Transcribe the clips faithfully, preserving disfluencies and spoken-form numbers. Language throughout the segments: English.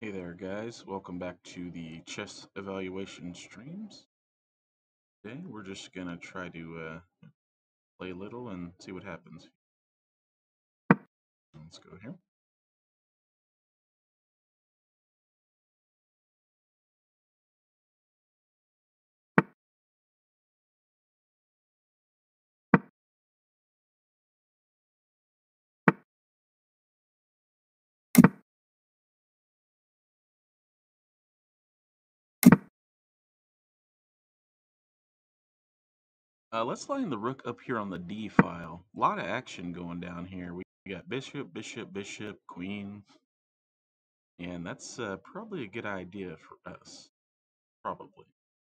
Hey there, guys. Welcome back to the chess evaluation streams. Today, we're just gonna try to uh, play a little and see what happens. Let's go here. Uh, let's line the rook up here on the d file. A lot of action going down here. We got bishop, bishop, bishop, queen, and that's uh, probably a good idea for us. Probably.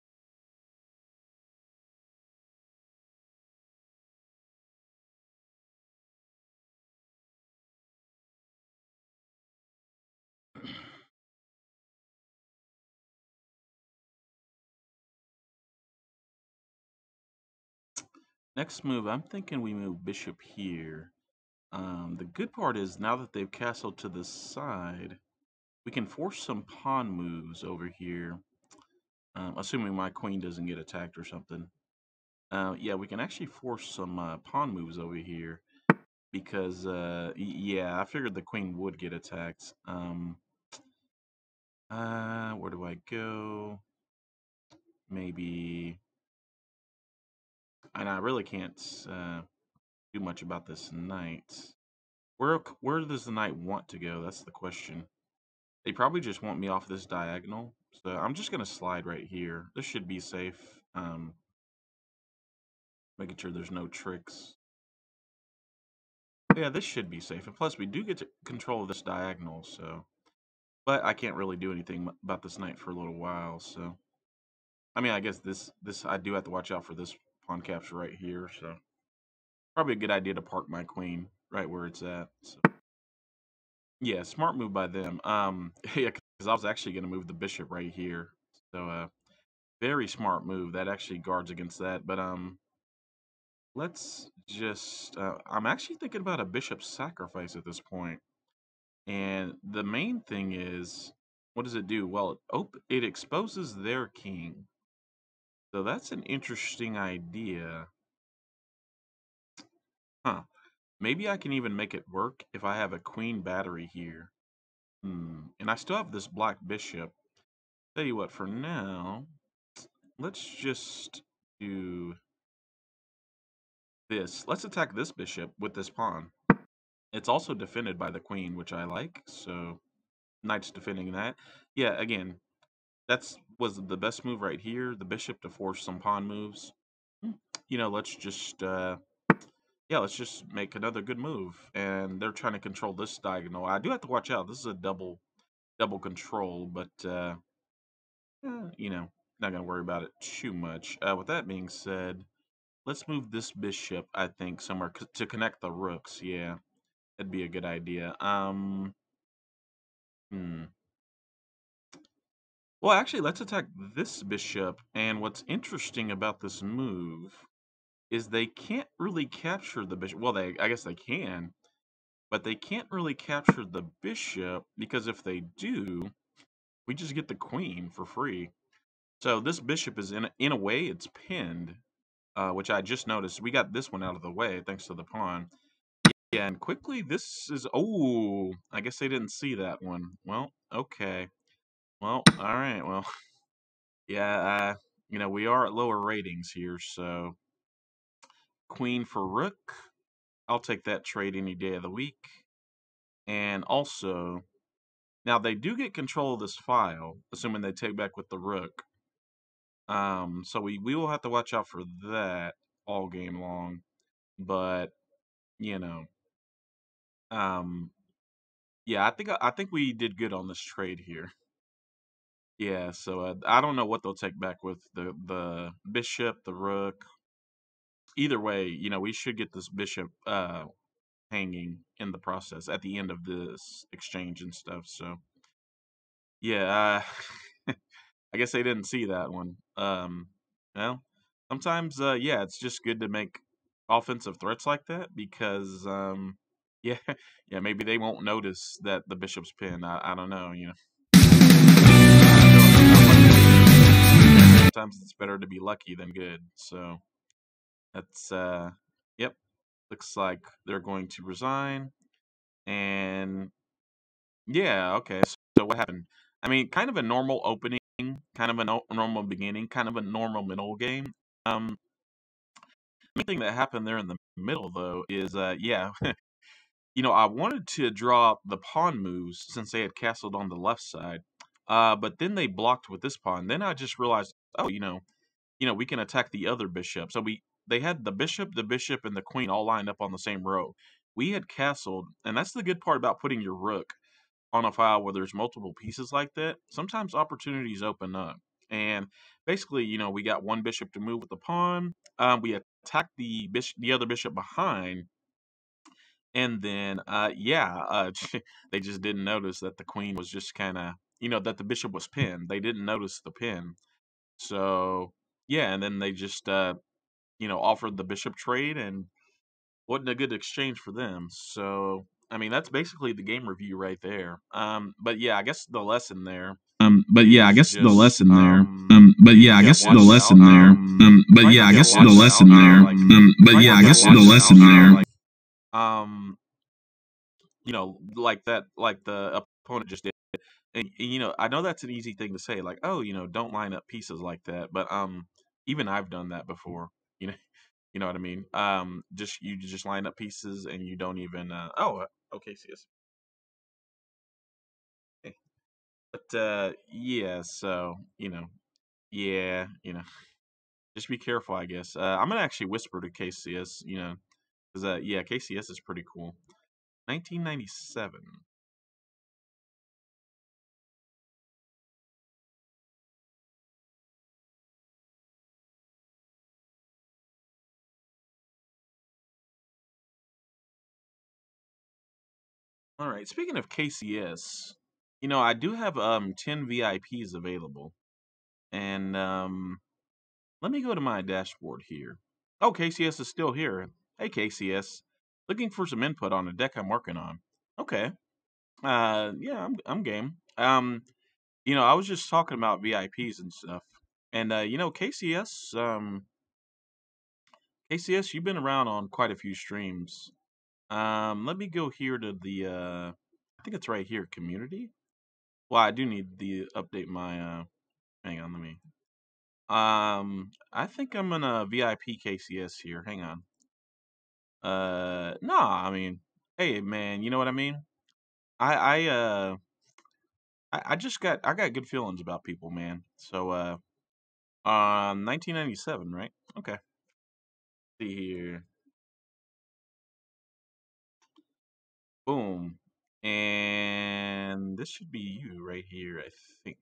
Next move, I'm thinking we move bishop here. Um, the good part is now that they've castled to the side, we can force some pawn moves over here. Um, assuming my queen doesn't get attacked or something. Uh, yeah, we can actually force some uh, pawn moves over here because, uh, yeah, I figured the queen would get attacked. Um, uh, where do I go? Maybe, and I really can't uh, do much about this knight. Where where does the knight want to go? That's the question. They probably just want me off this diagonal, so I'm just gonna slide right here. This should be safe. Um, making sure there's no tricks. Yeah, this should be safe. And plus, we do get to control of this diagonal, so. But I can't really do anything about this knight for a little while, so. I mean, I guess this, this I do have to watch out for this pawn capture right here, so. Probably a good idea to park my queen right where it's at. So. Yeah, smart move by them. Um, yeah, because I was actually going to move the bishop right here. So, uh, very smart move. That actually guards against that. But, um, let's just. Uh, I'm actually thinking about a bishop sacrifice at this point. And the main thing is, what does it do? Well, it, op- it exposes their king. So that's an interesting idea. Huh. Maybe I can even make it work if I have a queen battery here. Hmm. And I still have this black bishop. Tell you what, for now, let's just do this. Let's attack this bishop with this pawn. It's also defended by the queen, which I like. So knight's defending that. Yeah, again, that's was the best move right here. The bishop to force some pawn moves. You know, let's just uh, yeah, let's just make another good move. And they're trying to control this diagonal. I do have to watch out. This is a double double control, but uh, eh, you know, not gonna worry about it too much. Uh, with that being said, let's move this bishop. I think somewhere c- to connect the rooks. Yeah, that'd be a good idea. Um, hmm. Well, actually, let's attack this bishop. And what's interesting about this move is they can't really capture the bishop. Well, they I guess they can, but they can't really capture the bishop because if they do, we just get the queen for free. So this bishop is in a, in a way it's pinned, uh, which I just noticed. We got this one out of the way thanks to the pawn. Yeah, and quickly this is oh, I guess they didn't see that one. Well, okay. Well, all right. Well, yeah, uh, you know, we are at lower ratings here, so queen for rook. I'll take that trade any day of the week. And also, now they do get control of this file, assuming they take back with the rook. Um, so we, we will have to watch out for that all game long. But, you know, um, yeah, I think I think we did good on this trade here. Yeah, so uh, I don't know what they'll take back with the the bishop, the rook. Either way, you know, we should get this bishop uh hanging in the process at the end of this exchange and stuff. So yeah, uh, I guess they didn't see that one. Um, well, sometimes, uh, yeah, it's just good to make offensive threats like that because, um, yeah, yeah, maybe they won't notice that the bishop's pinned. I, I don't know, you know. sometimes it's better to be lucky than good. So that's uh, yep. Looks like they're going to resign, and yeah, okay. So, so what happened? I mean, kind of a normal opening, kind of a no- normal beginning, kind of a normal middle game. Um, main thing that happened there in the middle, though, is uh, yeah, you know, I wanted to draw the pawn moves since they had castled on the left side, uh, but then they blocked with this pawn. Then I just realized, oh, you know, you know, we can attack the other bishop. So we they had the bishop, the bishop, and the queen all lined up on the same row. We had castled, and that's the good part about putting your rook on a file where there's multiple pieces like that. Sometimes opportunities open up, and basically, you know, we got one bishop to move with the pawn. Um, we attacked the bishop, the other bishop behind, and then, uh, yeah, uh, they just didn't notice that the queen was just kind of, you know, that the bishop was pinned. They didn't notice the pin. So, yeah, and then they just, uh, you know, offered the bishop trade and wasn't a good exchange for them. So, I mean, that's basically the game review right there. Um, but yeah, I guess the lesson there Um, but yeah, I is guess the just, lesson there. um, Um, but yeah, I yeah, guess the watch out. lesson there. Um, Um, but try yeah, not I to guess the watch lesson out. Uh, there. like, Um, but try yeah, not I to guess the watch lesson out. Uh, there. like, um, you know, like that, like the opponent just did. And, and, you know, I know that's an easy thing to say, like, oh, you know, don't line up pieces like that. But um, even I've done that before. You know, you know what I mean. Um, just you just line up pieces and you don't even. Uh, oh, uh, okay, see yes. Okay. But uh, yeah, so you know, yeah, you know, just be careful, I guess. Uh, I'm gonna actually whisper to K C S, you know, because uh, yeah, K C S is pretty cool. nineteen ninety-seven. All right. Speaking of K C S, you know, I do have um ten V I Ps available, and um, let me go to my dashboard here. Oh, K C S is still here. Hey, K C S, looking for some input on a deck I'm working on. Okay. Uh, yeah, I'm I'm game. Um, you know, I was just talking about V I Ps and stuff, and uh, you know, K C S, um, K C S, you've been around on quite a few streams. Um, let me go here to the uh, I think it's right here, community. Well, I do need to update my uh. Hang on, let me. Um, I think I'm gonna V I P K C S here. Hang on. Uh, nah, I mean, hey man, you know what I mean? I I uh I, I just got I got good feelings about people, man. So uh um nineteen ninety-seven, right? Okay. See here. Boom. And this should be you right here, I think.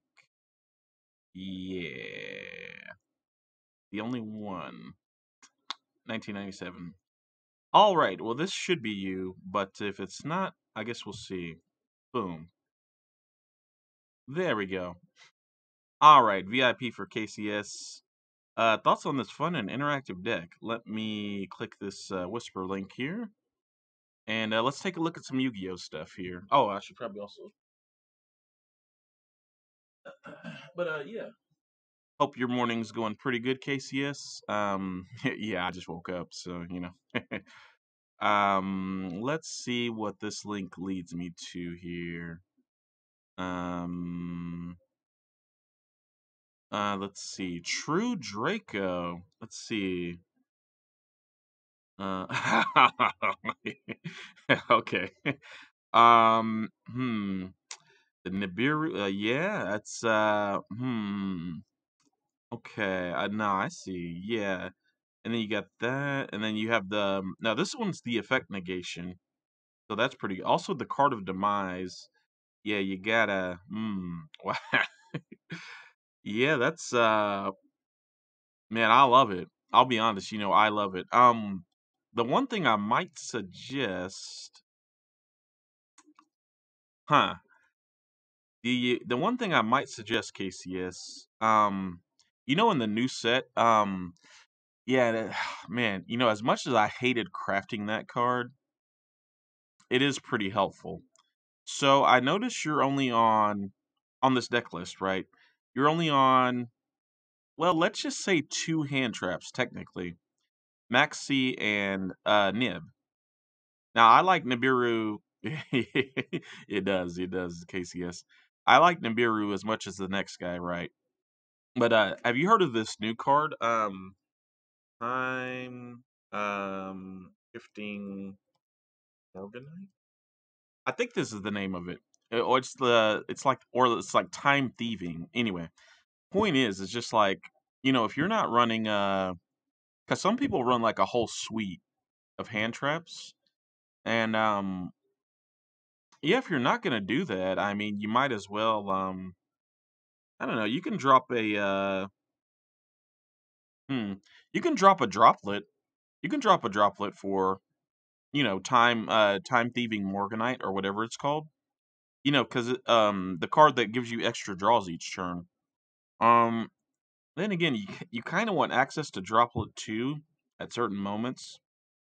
Yeah. The only one. nineteen ninety-seven. All right. Well, this should be you, but if it's not, I guess we'll see. Boom. There we go. All right. V I P for K C S. Uh, thoughts on this fun and interactive deck? Let me click this uh, Whisper link here, and uh, let's take a look at some Yu-Gi-Oh stuff here. Oh, I should probably also, but uh, yeah. Hope your morning's going pretty good, K C S. Um, yeah, I just woke up, so you know. um, let's see what this link leads me to here. Um, uh, let's see. True Draco. Let's see. Uh, okay. Um, hmm. The Nibiru, uh, yeah, that's uh, hmm. Okay, uh, no, I see. Yeah, and then you got that, and then you have the um, now this one's the effect negation, so that's pretty. Also, the card of demise. Yeah, you gotta. Hmm. Wow. Yeah, that's uh, man, I love it. I'll be honest, you know, I love it. Um, the one thing I might suggest, huh? The the one thing I might suggest, K C S, um, you know, in the new set, um, yeah, that, man, you know, as much as I hated crafting that card, it is pretty helpful. So I noticed you're only on on this deck list, right? You're only on well, let's just say two hand traps technically, Maxi and uh, Nib. Now I like Nibiru. It does, it does, K C S. I like Nibiru as much as the next guy, right? But uh, have you heard of this new card? Um, time um shifting Morganite. I think this is the name of it. Uh, Or it's the it's like or it's like time thieving. Anyway, point is, it's just like you know if you're not running uh, because some people run like a whole suite of hand traps, and um yeah, if you're not gonna do that, I mean, you might as well um I don't know. You can drop a uh hmm, you can drop a droplet. You can drop a droplet for you know time uh time thieving Morganite or whatever it's called. You know, because um the card that gives you extra draws each turn. Um, then again, you you kind of want access to droplet too at certain moments.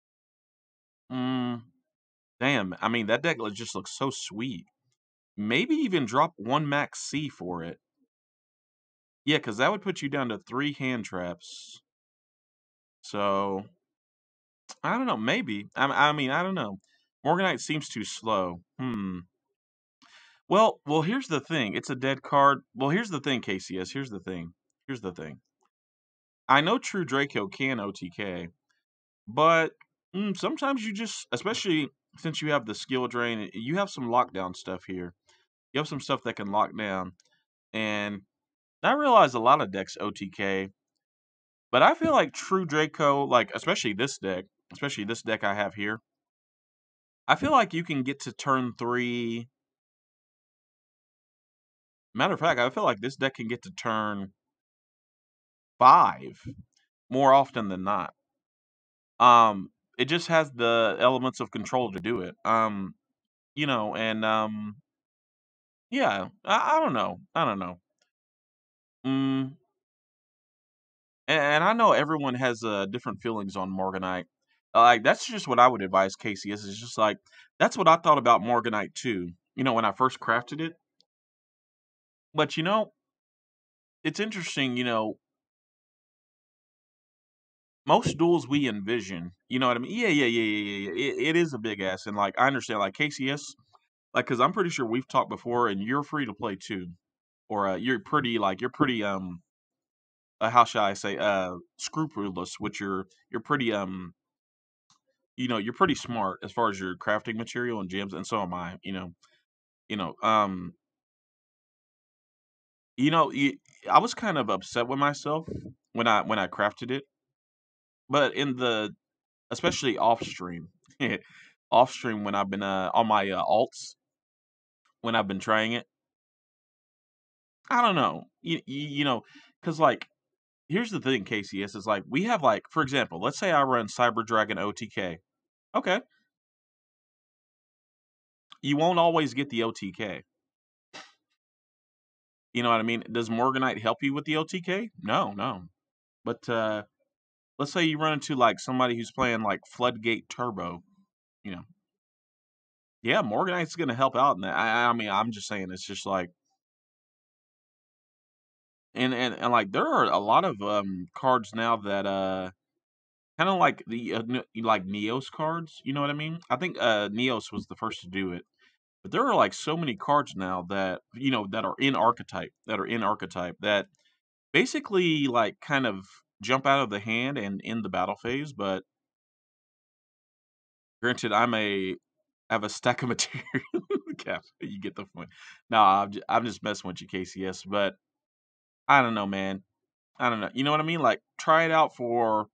Mm, damn, I mean that deck lo- just looks so sweet. Maybe even drop one max C for it. Yeah, because that would put you down to three hand traps. So I don't know. Maybe I, I mean I don't know. Morganite seems too slow. Hmm. Well, well, here's the thing. It's a dead card. Well, here's the thing, K C S. Here's the thing. Here's the thing. I know True Draco can O T K, but mm, sometimes you just, especially since you have the skill drain, you have some lockdown stuff here. You have some stuff that can lock down. And I realize a lot of decks O T K, but I feel like True Draco, like especially this deck, especially this deck I have here, I feel like you can get to turn three. Matter of fact, I feel like this deck can get to turn five more often than not. Um, it just has the elements of control to do it. Um, you know, and um, yeah, I, I don't know, I don't know. Mm, and, and I know everyone has uh, different feelings on Morganite. Uh, Like that's just what I would advise K C S. Is just like that's what I thought about Morganite too. You know, when I first crafted it. But you know, it's interesting. You know, most duels we envision. You know what I mean? Yeah, yeah, yeah, yeah, yeah. yeah. It, it is a big ass, and like I understand, like K C S, like because I'm pretty sure we've talked before, and you're free to play too, or uh, you're pretty like you're pretty um uh, how shall I say uh scrupulous, which you're you're pretty um you know you're pretty smart as far as your crafting material and gems, and so am I. You know, you know um you know y- I was kind of upset with myself when I when I crafted it, but in the especially off stream, off stream when I've been uh on my uh, alts when I've been trying it. I don't know, you, you, you know, because like here's the thing, K C S is like we have like for example, let's say I run Cyber Dragon O T K. Okay, you won't always get the O T K. You know what I mean? Does Morganite help you with the O T K? No, no. But uh let's say you run into like somebody who's playing like Floodgate Turbo, you know. Yeah, Morganite's gonna help out in that. I, I mean, I'm just saying it's just like and, and and like there are a lot of um cards now that uh kind of like the uh, n- like Neos cards, you know what I mean? I think uh Neos was the first to do it. But there are like so many cards now that you know that are in archetype that are in archetype that basically like kind of jump out of the hand and in the battle phase. But granted, I'm a I have a stack of material. Cap, you get the point. No, I'm just, I'm just messing with you, K C S. But I don't know, man. I don't know. You know what I mean? Like try it out for.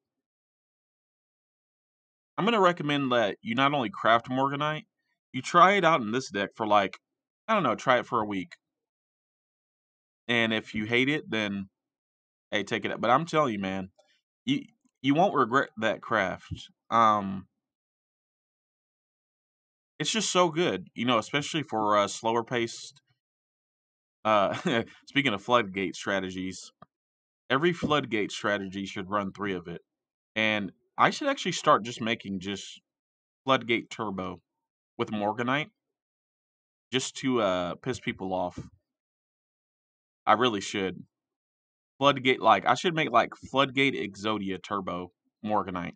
I'm gonna recommend that you not only craft Morganite, you try it out in this deck for like I don't know, try it for a week. And if you hate it, then hey, take it out. But I'm telling you, man, you you won't regret that craft. Um, it's just so good, you know, especially for uh, slower paced. Uh, speaking of floodgate strategies, every floodgate strategy should run three of it, and I should actually start just making just floodgate turbo with Morganite just to uh piss people off. I really should. Floodgate, like I should make like Floodgate Exodia Turbo Morganite.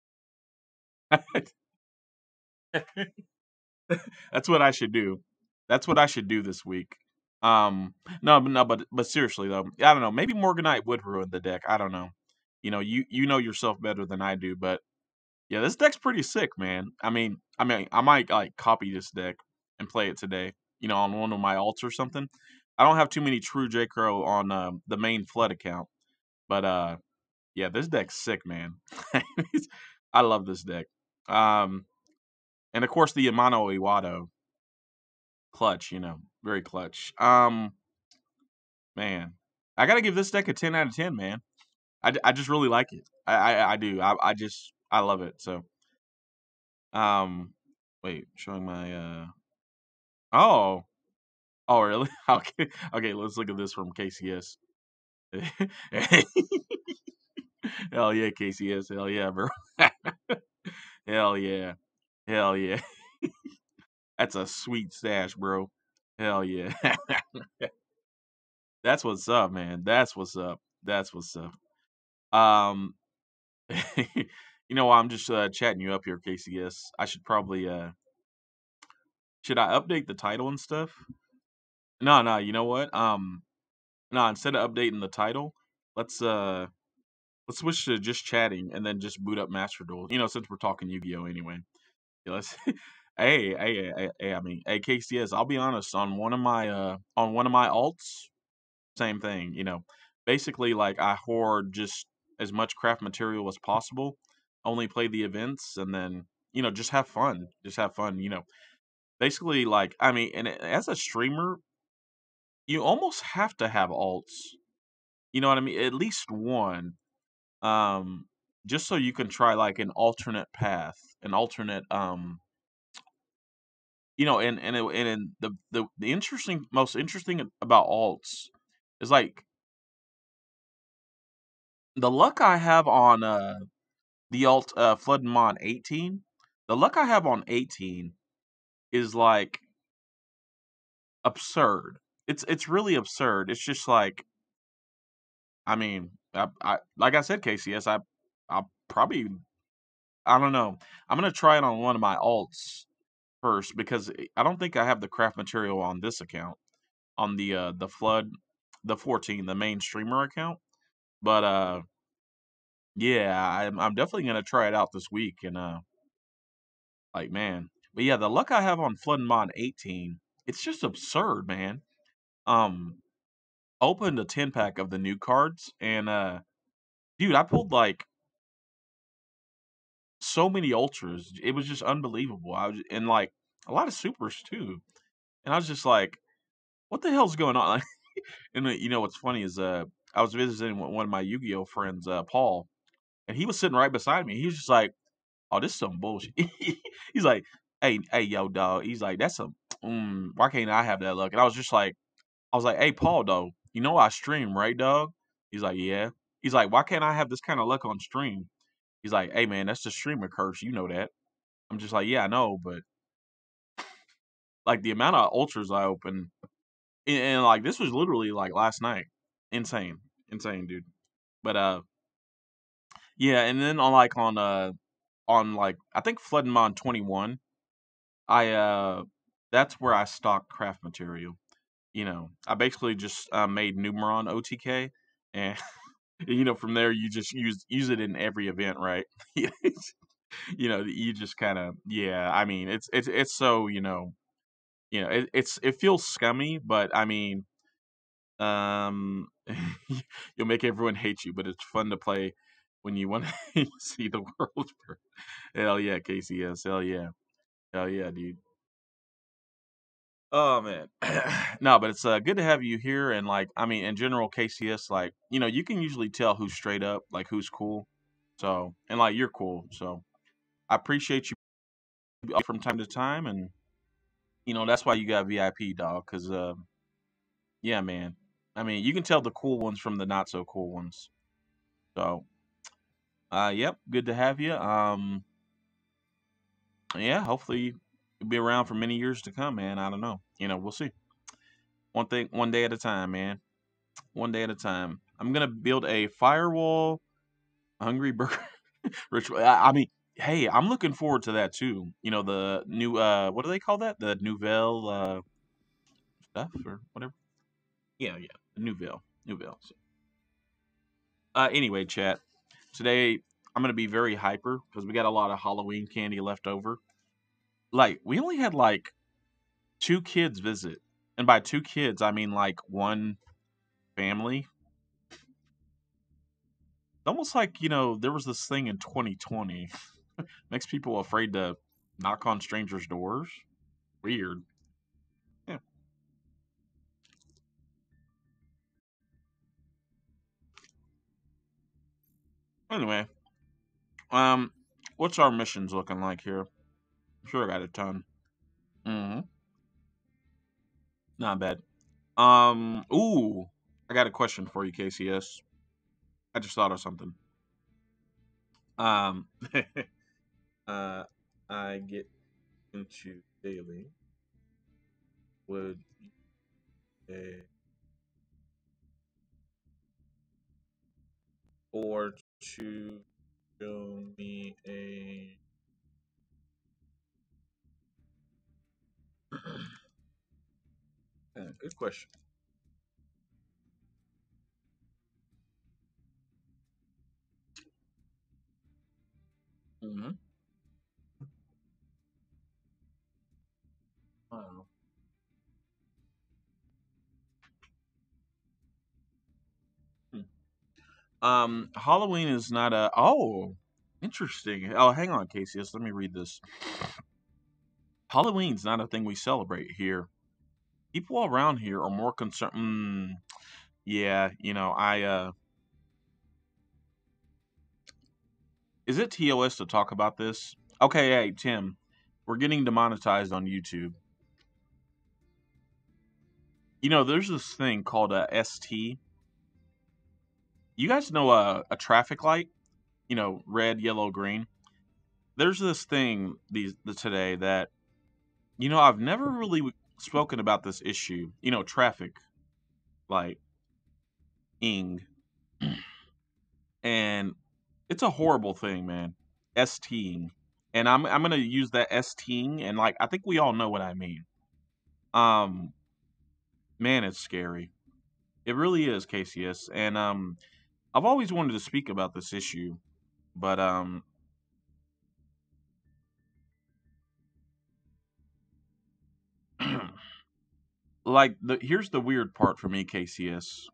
That's what I should do. That's what I should do this week. Um, no, but no, but but seriously though, I don't know. Maybe Morganite would ruin the deck. I don't know. You know, you you know yourself better than I do, but yeah, this deck's pretty sick, man. I mean, I mean, I might like copy this deck and play it today. You know, on one of my alts or something. I don't have too many true J Crow on um, the main flood account, but uh, yeah, this deck's sick, man. I love this deck. Um, and of course the Yamano Iwado clutch. You know, very clutch. Um, man, I gotta give this deck a ten out of ten, man. I, I just really like it. I I, I do. I I just I love it. So um, wait, showing my uh oh oh really okay okay. Let's look at this from K C S. Hell yeah, K C S. Hell yeah, bro. Hell yeah. Hell yeah. That's a sweet stash, bro. Hell yeah. That's what's up, man. That's what's up. That's what's up. Um, you know, I'm just uh, chatting you up here, K C S. I should probably uh, should I update the title and stuff? No, no. You know what? Um, no. Instead of updating the title, let's uh, let's switch to just chatting and then just boot up Master Duel. You know, since we're talking Yu-Gi-Oh anyway. Yeah, let's. Hey, hey, hey, hey, I mean, hey, K C S. I'll be honest. On one of my uh, on one of my alts, same thing. You know, basically like I hoard just as much craft material as possible. Only play the events, and then you know just have fun. Just have fun. You know, basically like I mean, and as a streamer, you almost have to have alts. You know what I mean? At least one. Um, just so you can try like an alternate path, an alternate um you know, and and it, and the, the the interesting, most interesting about alts is like the luck I have on uh the alt uh Flood Mod eighteen. The luck I have on eighteen is like absurd. It's it's really absurd. It's just like I mean, I, I like I said, K C S. I I probably I don't know. I'm gonna try it on one of my alts first because I don't think I have the craft material on this account on the uh the flood the fourteen the main streamer account. But uh yeah, I'm I'm definitely gonna try it out this week and uh like man. But yeah, the luck I have on Flood Mod eighteen, it's just absurd, man. Um opened a ten pack of the new cards and uh dude, I pulled like so many ultras. It was just unbelievable. I was and like a lot of supers too. And I was just like, what the hell's going on? And uh, you know what's funny is uh I was visiting one of my Yu-Gi-Oh friends, uh Paul, and he was sitting right beside me. He was just like, "Oh, this is some bullshit." He's like, "Hey, hey, yo, dog." He's like, "That's some. Mm, why can't I have that luck?" And I was just like, I was like, "Hey, Paul, though, you know I stream, right, dog?" He's like, "Yeah." He's like, "Why can't I have this kind of luck on stream?" He's like, "Hey, man, that's the streamer curse. You know that." I'm just like, "Yeah, I know, but like the amount of ultras I open, and, and like this was literally like last night, insane, insane, dude." But uh, yeah, and then on like on uh on like I think Floodmon twenty-one, I uh that's where I stock craft material. You know, I basically just uh, made Numeron O T K, and you know from there you just use use it in every event, right? You know, you just kind of yeah. I mean, it's it's it's so you know you know it, it's it feels scummy, but I mean, um, you'll make everyone hate you, but it's fun to play when you want to see the world. Hell yeah, K C S. Hell yeah. Hell yeah, dude. Oh man. No, but it's uh, good to have you here and like I mean in general K C S like you know you can usually tell who's straight up like who's cool. So and like you're cool. So I appreciate you from time to time and you know that's why you got V I P dog cuz uh yeah man. I mean you can tell the cool ones from the not so cool ones. So uh yep, good to have you. Um yeah, hopefully you'll be around for many years to come, man. I don't know. You know, we'll see. One thing one day at a time, man. One day at a time. I'm gonna build a firewall, hungry burger ritual. I, I mean, hey, I'm looking forward to that too. You know, the new uh, what do they call that? The nouvelle uh stuff or whatever. Yeah, yeah, the nouvelle, nouvelle. So, uh, anyway, chat. Today I'm gonna be very hyper because we got a lot of Halloween candy left over. Like, we only had like two kids visit, and by two kids I mean like one family. Almost like, you know, there was this thing in twenty twenty. Makes people afraid to knock on strangers' doors. Weird. Yeah. Anyway, um, what's our missions looking like here? I'm sure I got a ton. Mm-hmm. Not bad. Um, ooh, I got a question for you, K C S. I just thought of something. Um, uh, I get into daily. Would you, or to show me a uh, good question. Mm-hmm. Wow. Hmm. Um, Halloween is not a. Oh, interesting. Oh, hang on, Casey. Let me read this. Halloween's not a thing we celebrate here. People around here are more concerned. Mm, yeah, you know, I. uh Is it T O S to talk about this? Okay, hey Tim, we're getting demonetized on YouTube. You know, there's this thing called a S T. You guys know a, a traffic light? You know, red, yellow, green. There's this thing these the, today that you know I've never really spoken about this issue. You know, traffic light, ing, and it's a horrible thing, man. STing, and I'm I'm gonna use that STing, and like I think we all know what I mean. Um, man, it's scary. It really is, K C S, and um, I've always wanted to speak about this issue, but um, like the here's the weird part for me, K C S,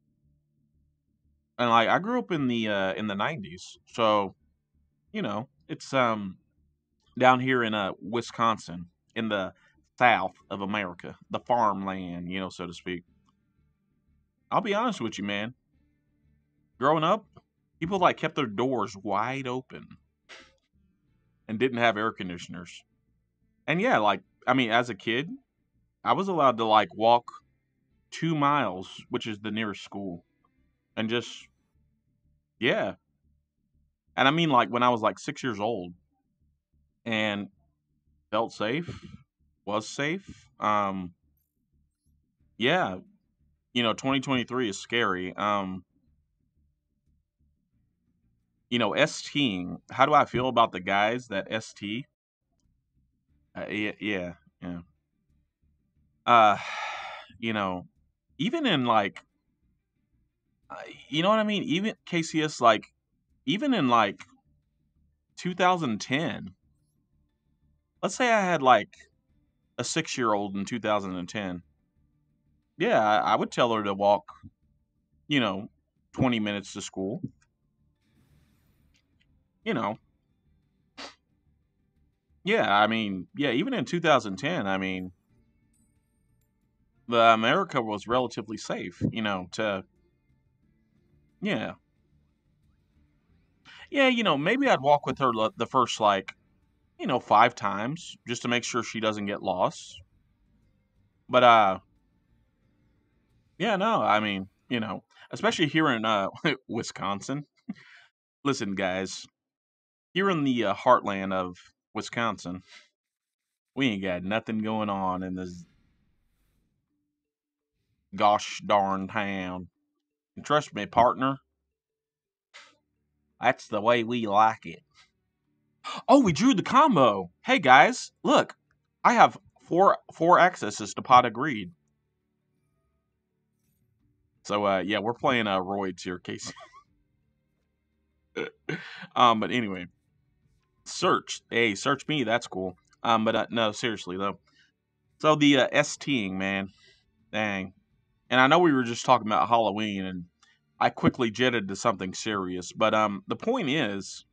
and like I grew up in the uh in the nineties, so you know it's um down here in uh Wisconsin, in the South of America, the farmland, you know, so to speak. I'll be honest with you, man. Growing up, people like kept their doors wide open and didn't have air conditioners. And yeah, like I mean, as a kid, I was allowed to like walk two miles, which is the nearest school, and just yeah. And I mean, like when I was like six years old and felt safe, was safe. Um, yeah, you know, twenty twenty-three is scary. Um, you know, STing. How do I feel about the guys that S T? Uh, yeah, yeah, yeah. Uh, you know, even in like, uh, you know what I mean? Even K C S, like, even in like two thousand ten, let's say I had like a six year old in two thousand ten. Yeah, I, I would tell her to walk, you know, twenty minutes to school. You know, yeah, I mean, yeah, even in two thousand ten, I mean, the America was relatively safe, you know, to, yeah. Yeah, you know, maybe I'd walk with her the the first, like, you know, five times just to make sure she doesn't get lost. But, uh, yeah, no, I mean, you know, especially here in uh, Wisconsin. Listen, guys, here in the uh, heartland of Wisconsin, we ain't got nothing going on in this gosh darn town. And trust me, partner, that's the way we like it. Oh, we drew the combo. Hey guys, look, I have four four accesses to Pot of Greed. So uh, yeah, we're playing uh, roids here, Casey. um, but anyway, search. Hey, search me. That's cool. Um, but uh, no, seriously though. So the uh, STing, man, dang. And I know we were just talking about Halloween, and I quickly jetted to something serious. But um, the point is,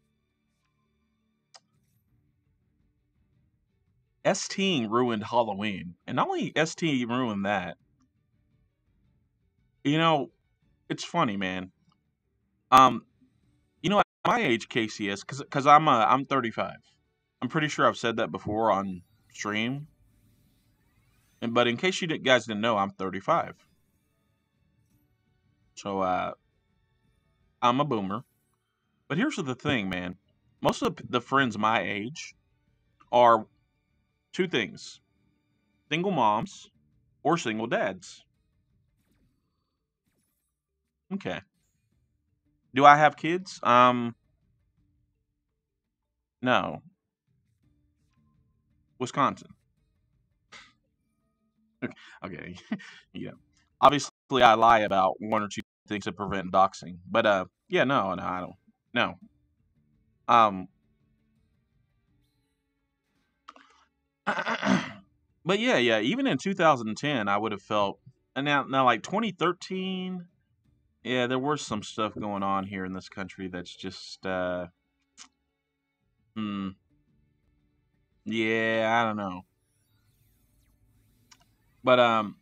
STing ruined Halloween, and not only ST ruined that. You know, it's funny, man. Um, you know, at my age, K C S, because because I'm uh, I'm thirty-five. I'm pretty sure I've said that before on stream. And but in case you didn't, guys didn't know, I'm thirty-five. So uh, I'm a boomer. But here's the thing, man. Most of the friends my age are two things: single moms or single dads. Okay. Do I have kids? Um, no. Wisconsin. Okay. Yeah. Obviously, I lie about one or two things to prevent doxing. But uh, yeah, no, no, I don't. No. Um, but yeah, yeah. Even in two thousand ten, I would have felt. And now, now, like twenty thirteen, yeah, there was some stuff going on here in this country that's just, uh, hmm, yeah, I don't know. But um,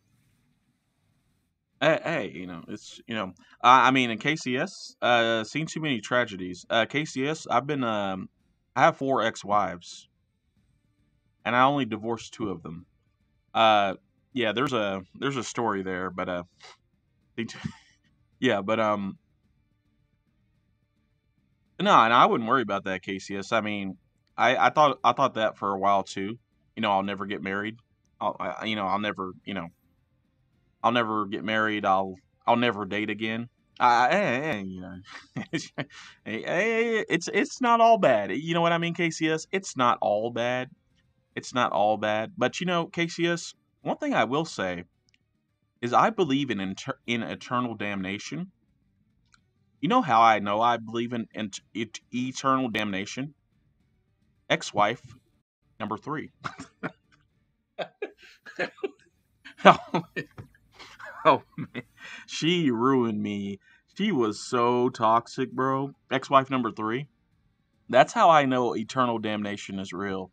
hey, hey, you know, it's you know, I, I mean, in K C S, uh, seen too many tragedies. Uh, K C S, I've been um, I have four ex-wives, and I only divorced two of them. Uh, yeah, there's a there's a story there, but uh, yeah, but um, no, and I wouldn't worry about that, K C S. I mean, I I thought I thought that for a while too. You know, I'll never get married. I'll I, you know I'll never you know I'll never get married. I'll I'll never date again. I, I, I you know, hey, hey, it's it's not all bad. You know what I mean, K C S? It's not all bad. It's not all bad. But you know, K C S. One thing I will say is I believe in inter- in eternal damnation. You know how I know I believe in, in et- eternal damnation? Ex-wife number three. Oh, oh man, she ruined me. She was so toxic, bro. Ex-wife number three. That's how I know eternal damnation is real.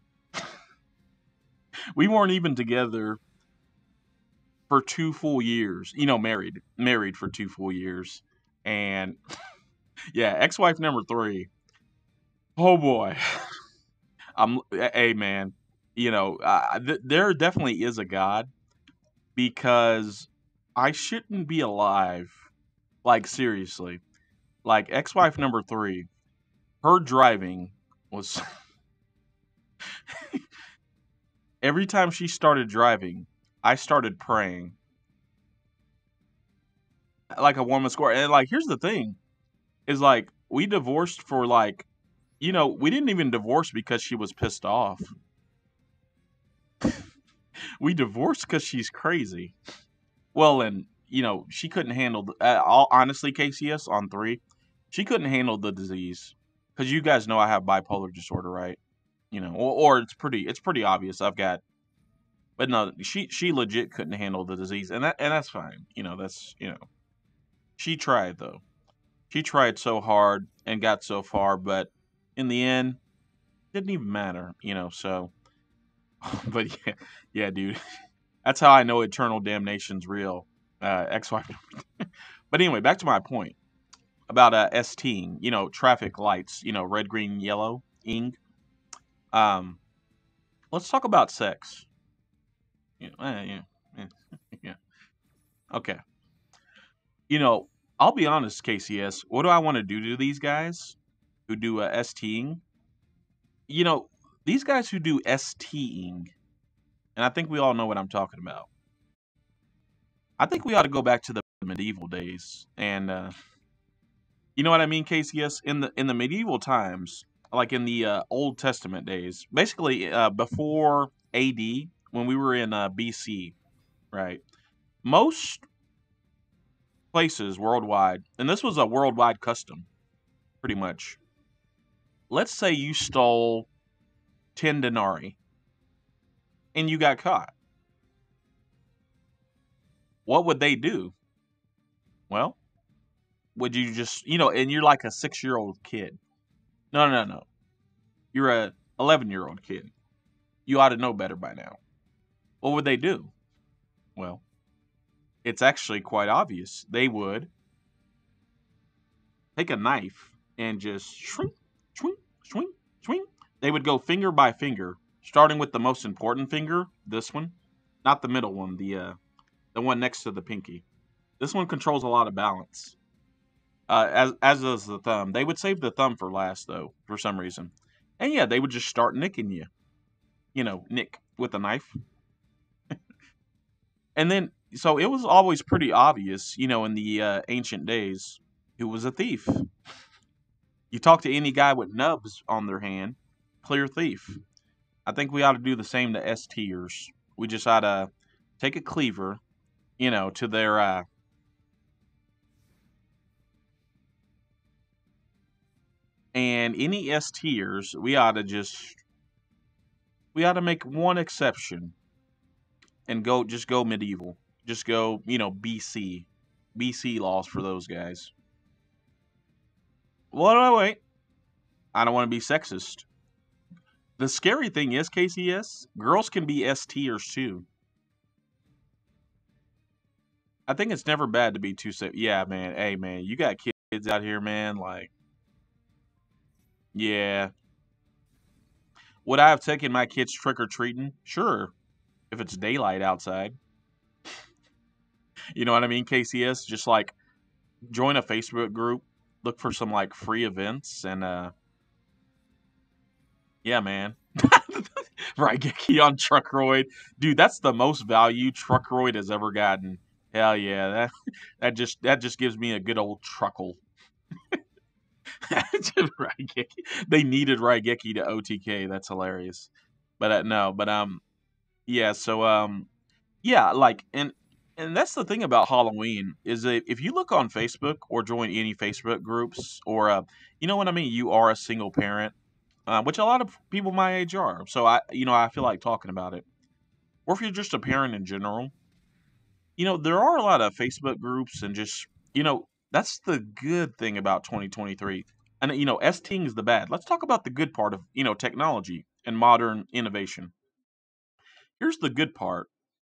We weren't even together for two full years. You know, married, married for two full years, and yeah, ex-wife number three. Oh boy, I'm. Hey man, you know, uh, th- there definitely is a God because I shouldn't be alive. Like seriously, like ex-wife number three. Her driving was every time she started driving, I started praying like a woman score. And like, here's the thing: is like we divorced for like, you know, we didn't even divorce because she was pissed off. We divorced because she's crazy. Well, and you know, she couldn't handle. The, uh, all honestly, K C S on three, she couldn't handle the disease because you guys know I have bipolar disorder, right? You know, or, or it's pretty, it's pretty obvious I've got. But no, she she legit couldn't handle the disease, and that and that's fine. You know, that's you know, she tried though. She tried so hard and got so far, but in the end, it didn't even matter. You know, so. But yeah, yeah, dude, that's how I know eternal damnation's real. Uh, ex-wife. But anyway, back to my point about uh, STing. You know, traffic lights. You know, red, green, yellow, ing. Um, let's talk about sex. You know, eh, yeah, yeah, yeah. Okay. You know, I'll be honest, K C S. What do I want to do to these guys who do uh, STing? You know, these guys who do STing, and I think we all know what I'm talking about. I think we ought to go back to the medieval days, and uh, you know what I mean, K C S? In the in the medieval times, like in the uh, Old Testament days, basically uh, before A D, when we were in uh, B C, right? Most places worldwide, and this was a worldwide custom, pretty much. Let's say you stole ten denarii and you got caught. What would they do? Well, would you just, you know, and you're like a six year old kid. No, no, no. You're a eleven year old kid. You ought to know better by now. What would they do? Well, it's actually quite obvious. They would take a knife and just shrink, swing, swing, swing. They would go finger by finger, starting with the most important finger, this one, not the middle one, the uh, the one next to the pinky. This one controls a lot of balance. Uh, as as does the thumb. They would save the thumb for last though, for some reason. And yeah, they would just start nicking you. You know, nick with a knife. And then, so it was always pretty obvious, you know, in the uh, ancient days, who was a thief. You talk to any guy with nubs on their hand, clear thief. I think we ought to do the same to S tiers. We just ought to take a cleaver, you know, to their uh, and any S tiers, we ought to just we ought to make one exception and go just go medieval. Just go, you know, B C. B C laws for those guys. Well, no, wait. I don't want to be sexist. The scary thing is, K C S, girls can be S tiers too. I think it's never bad to be too safe. Yeah, man. Hey, man, you got kids out here, man. Like, yeah. Would I have taken my kids trick or treating? Sure, if it's daylight outside. You know what I mean, K C S? Just like join a Facebook group, look for some like free events, and uh, yeah, man. Raigeki on Truckroid. Dude, that's the most value Truckroid has ever gotten. Hell yeah. That that just that just gives me a good old truckle. Raigeki. They needed Raigeki to O T K. That's hilarious. But uh, no, but um yeah, so um yeah, like and and that's the thing about Halloween is that if you look on Facebook or join any Facebook groups or uh you know what I mean, you are a single parent, uh, which a lot of people my age are. So I, you know, I feel like talking about it. Or if you're just a parent in general, you know, there are a lot of Facebook groups and just, you know, that's the good thing about twenty twenty-three. And you know, STing is the bad. Let's talk about the good part of, you know, technology and modern innovation. Here's the good part.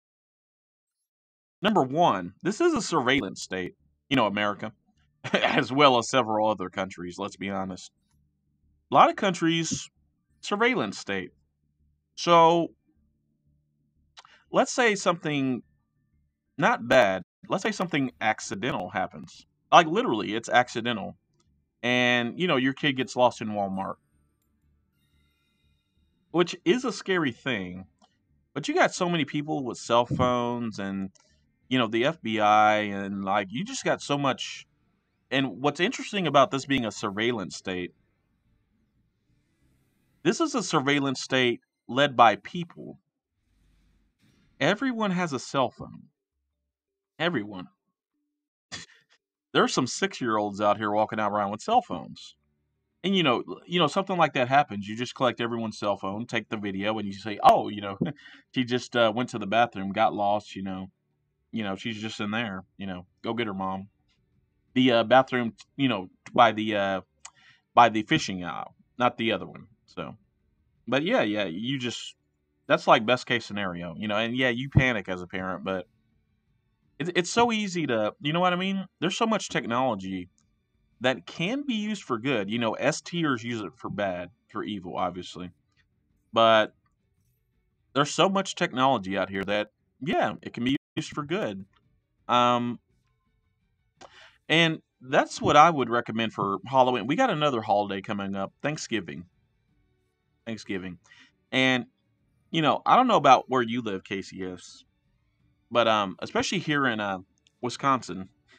Number one, this is a surveillance state, you know, America, as well as several other countries, let's be honest. A lot of countries, surveillance state. So let's say something not bad, let's say something accidental happens. Like literally, it's accidental. And, you know, your kid gets lost in Walmart, which is a scary thing. But you got so many people with cell phones and, you know, the F B I, and like, you just got so much. And what's interesting about this being a surveillance state, this is a surveillance state led by people. Everyone has a cell phone. Everyone. There are some six year olds out here walking out around with cell phones. And you know, you know, something like that happens. You just collect everyone's cell phone, take the video, and you say, "Oh, you know, she just uh, went to the bathroom, got lost. You know, you know, she's just in there. You know, go get her, mom." The uh, bathroom, you know, by the uh, by the fishing aisle, not the other one. So, but yeah, yeah, you just that's like best case scenario, you know. And yeah, you panic as a parent, but it's it's so easy to, you know what I mean? There's so much technology that can be used for good. You know, S tiers use it for bad, for evil, obviously. But there's so much technology out here that, yeah, it can be used for good. Um, and that's what I would recommend for Halloween. We got another holiday coming up, Thanksgiving. Thanksgiving. And, you know, I don't know about where you live, K C S, but um, especially here in uh, Wisconsin,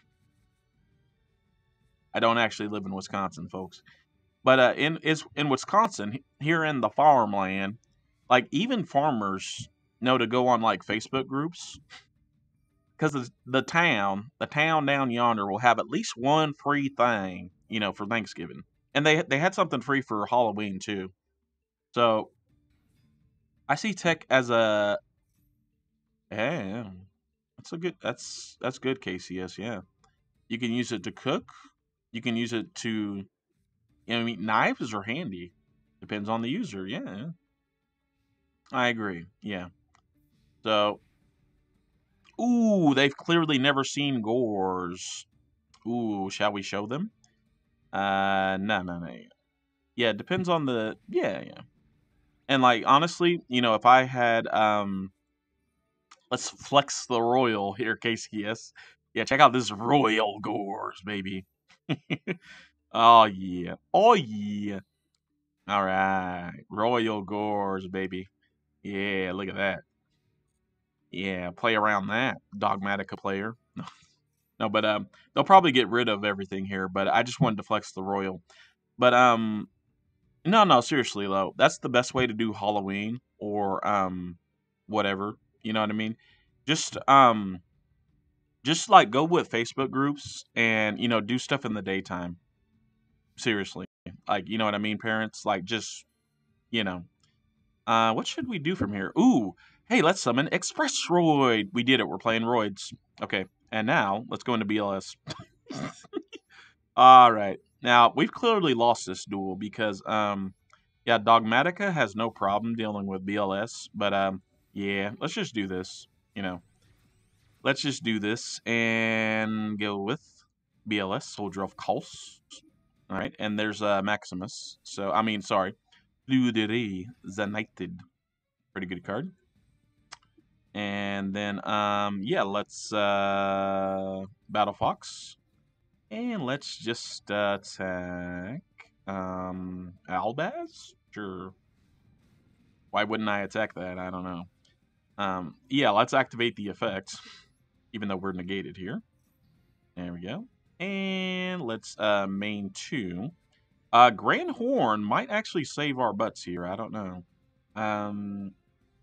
I don't actually live in Wisconsin, folks. But uh, in is in Wisconsin, here in the farmland, like even farmers know to go on like Facebook groups because the, the town, the town down yonder will have at least one free thing, you know, for Thanksgiving, and they they had something free for Halloween too. So I see tech as a yeah, that's a good that's that's good K C S. Yeah, you can use it to cook. You can use it to. I mean, knives are handy. Depends on the user. Yeah, I agree. Yeah. So, ooh, they've clearly never seen gores. Ooh, shall we show them? Uh, no, no, no. Yeah, it depends on the. Yeah, yeah. And like honestly, you know, if I had um, let's flex the royal here, K C S. Yeah, check out this royal gores, baby. Oh yeah, oh yeah. All right, royal gores, baby. Yeah, look at that. Yeah, play around that, Dogmatica player. No, but um, they'll probably get rid of everything here. But I just wanted to flex the royal. But um, no, no, seriously though, that's the best way to do Halloween or um, whatever. You know what I mean? Just um, just like go with Facebook groups and you know do stuff in the daytime. Seriously, like you know what I mean, parents. Like just you know, uh, what should we do from here? Ooh, hey, let's summon Express Roid. We did it. We're playing Roids. Okay, and now let's go into B L S. All right. Now, we've clearly lost this duel because, um, yeah, Dogmatica has no problem dealing with B L S, but, um, yeah, let's just do this. You know, let's just do this and go with B L S, Soldier of Kals. All right. And there's, uh, Maximus. So, I mean, sorry. Luderi Zenited. Pretty good card. And then, um, yeah, let's, uh, Battle Fox. And let's just uh, attack um, Albaz? Sure. Why wouldn't I attack that? I don't know. Um, yeah, let's activate the effect, even though we're negated here. There we go. And let's uh, main two. Uh, Grand Horn might actually save our butts here. I don't know. Um,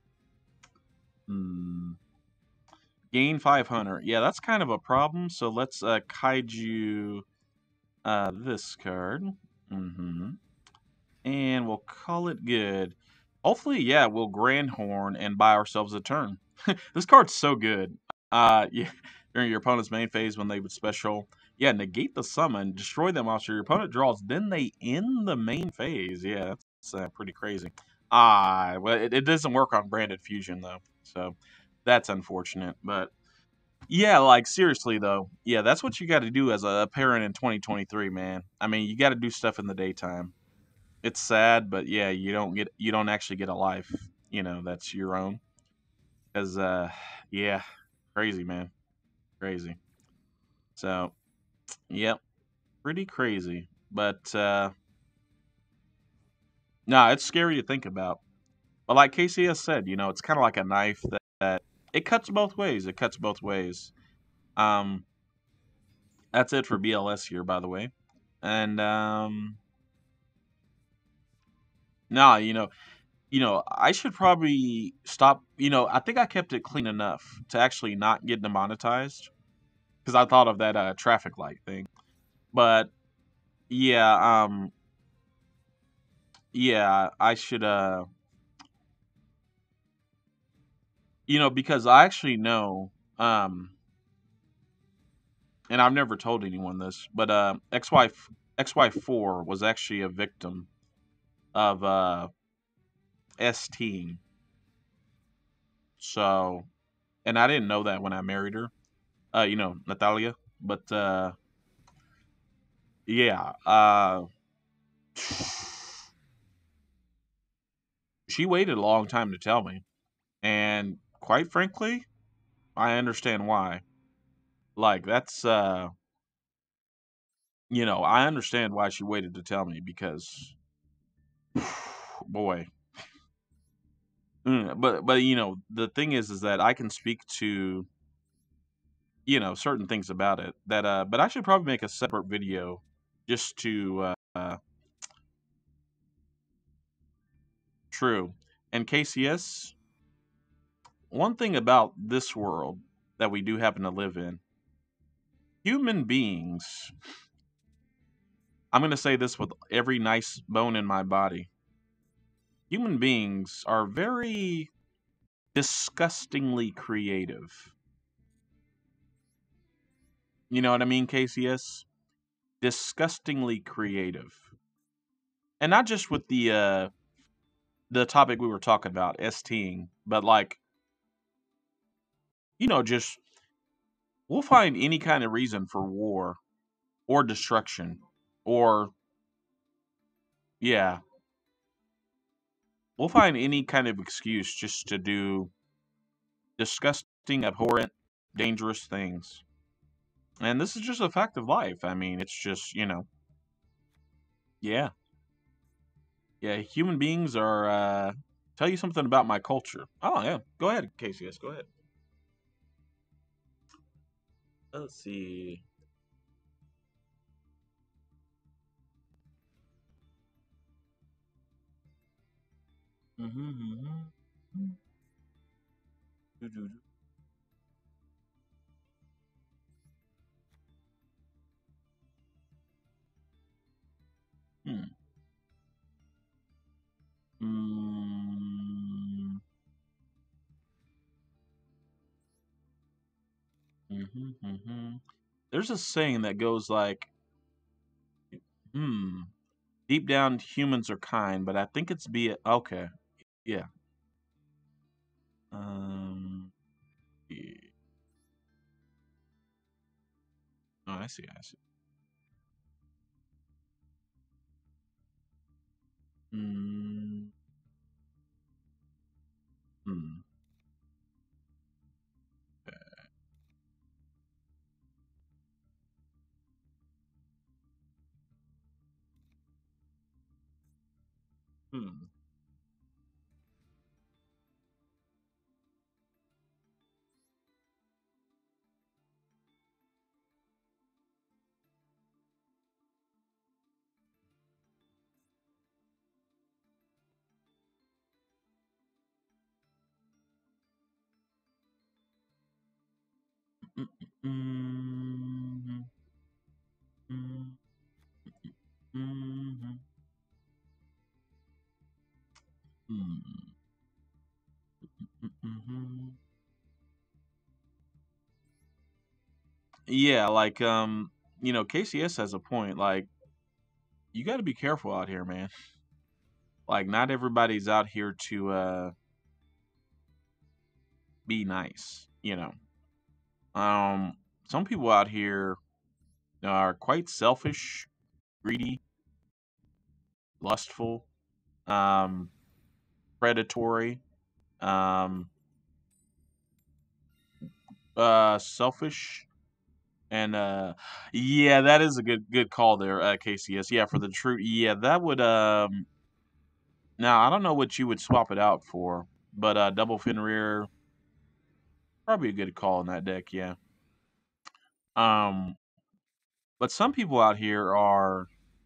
hmm. Gain five hundred. Yeah, that's kind of a problem. So let's uh, kaiju uh, this card. Mm-hmm. And we'll call it good. Hopefully, yeah, we'll Grand Horn and buy ourselves a turn. This card's so good. Uh, yeah, during your opponent's main phase when they would special, yeah, negate the summon, destroy them after your opponent draws, then they end the main phase. Yeah, that's uh, pretty crazy. Ah, well, it, it doesn't work on Branded Fusion though, so that's unfortunate. But yeah, like seriously though, yeah, that's what you got to do as a parent in twenty twenty-three, man. I mean, you got to do stuff in the daytime. It's sad, but yeah, you don't get you don't actually get a life, you know, that's your own. Cause uh yeah, crazy man. Crazy. So, yep, pretty crazy. But uh no, it's scary to think about. But like K C S said, you know, it's kind of like a knife that, that it cuts both ways. It cuts both ways. Um that's it for B L S here, by the way. And um no, you know, you know, I should probably stop. You know, I think I kept it clean enough to actually not get demonetized because I thought of that uh, traffic light thing. But yeah, um, yeah, I should, uh, you know, because I actually know, um, and I've never told anyone this, but uh, X Y X Y four was actually a victim of uh, S T. So, and I didn't know that when I married her. Uh, you know, Natalia. But uh, yeah, uh. She waited a long time to tell me. And quite frankly, I understand why. Like that's uh you know, I understand why she waited to tell me because boy. Mm, but but you know, the thing is is that I can speak to you know certain things about it that uh but I should probably make a separate video just to uh, uh, true. And K C S, one thing about this world that we do happen to live in, human beings, I'm going to say this with every nice bone in my body. Human beings are very disgustingly creative. You know what I mean, K C S? Disgustingly creative. And not just with the uh the topic we were talking about, STing, but like, you know, just we'll find any kind of reason for war or destruction or yeah, we'll find any kind of excuse just to do disgusting, abhorrent, dangerous things. And this is just a fact of life. I mean, it's just, you know, yeah. Yeah, human beings are uh tell you something about my culture. Oh, yeah. Go ahead, K C S. Go ahead. Let's see. Mm-hmm, mm-hmm. Hmm. Mm, mhm, mhm. There's a saying that goes like, hmm, deep down humans are kind, but I think it's be okay. Yeah. Um, yeah. Oh, I see, I see. Mm, hmm. Hmm. Mm, mm, mm, mm, mm, mm, mm, mhm. Yeah, like um, you know, K C S has a point. Like, you got to be careful out here, man. Like, not everybody's out here to uh be nice, you know. Um, some people out here are quite selfish, greedy, lustful, um, predatory, um, uh, selfish, and uh, yeah, that is a good good call there, uh, K C S. Yeah, for the true, yeah, that would um. Now I don't know what you would swap it out for, but uh, double fin rear probably a good call in that deck. Yeah. Um, but some people out here are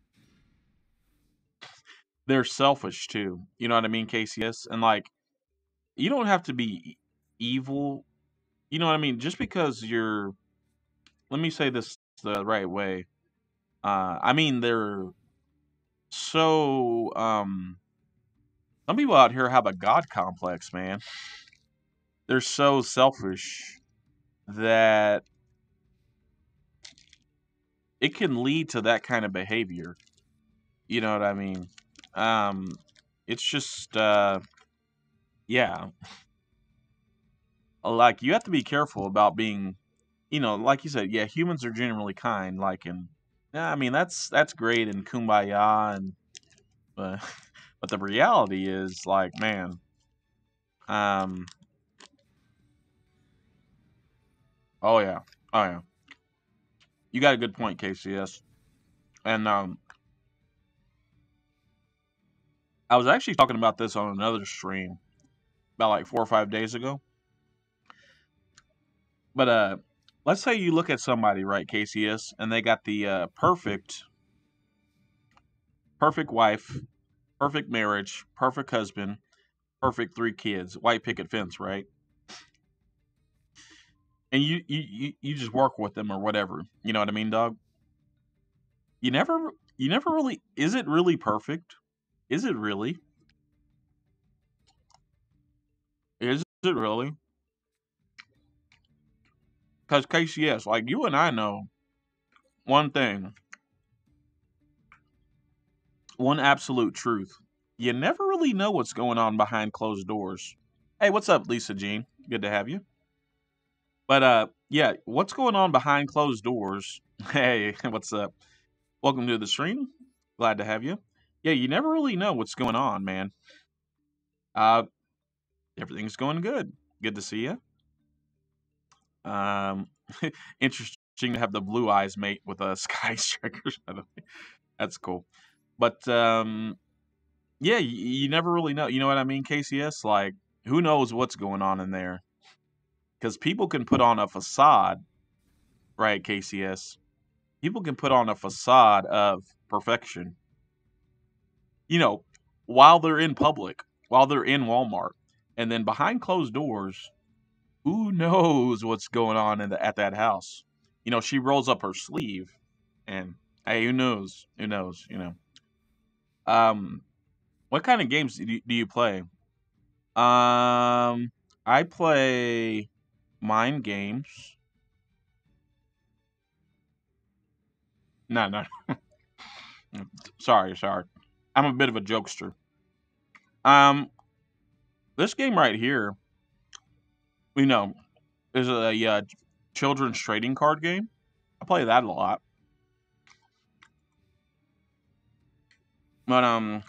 they're selfish too. You know what I mean, K C S, and like you don't have to be evil. You know what I mean? Just because you're, let me say this the right way. Uh, I mean, they're so, um, some people out here have a God complex, man. They're so selfish that it can lead to that kind of behavior. You know what I mean? Um, it's just, uh, yeah, like you have to be careful about being, you know, like you said, yeah, humans are generally kind, like, and yeah, I mean that's that's great and kumbaya and but but the reality is like, man, um, oh yeah, oh yeah, you got a good point, K C S. And um, I was actually talking about this on another stream about like four or five days ago. But uh, let's say you look at somebody, right, K C S, and they got the uh, perfect. perfect wife, perfect marriage, perfect husband, perfect three kids, white picket fence, right? And you you you, you just work with them or whatever. You know what I mean, dog? You never you never really is it really perfect? Is it really? Is it really? Because K C S, like you and I know one thing, one absolute truth. You never really know what's going on behind closed doors. Hey, what's up, Lisa Jean? Good to have you. But uh yeah, what's going on behind closed doors? Hey, what's up? Welcome to the stream. Glad to have you. Yeah, you never really know what's going on, man. Uh everything's going good. Good to see you. Um interesting to have the blue eyes mate with a sky striker. That's cool. But um yeah, you, you never really know. You know what I mean, K C S? Like who knows what's going on in there? Cuz people can put on a facade, right, K C S? People can put on a facade of perfection, you know, while they're in public, while they're in Walmart, and then behind closed doors, who knows what's going on in the, at that house? You know, she rolls up her sleeve, and hey, who knows? Who knows? You know. Um, what kind of games do you, do you play? Um, I play mind games. No, no. sorry, sorry. I'm a bit of a jokester. Um, this game right here, you know, is a uh, children's trading card game. I play that a lot. But um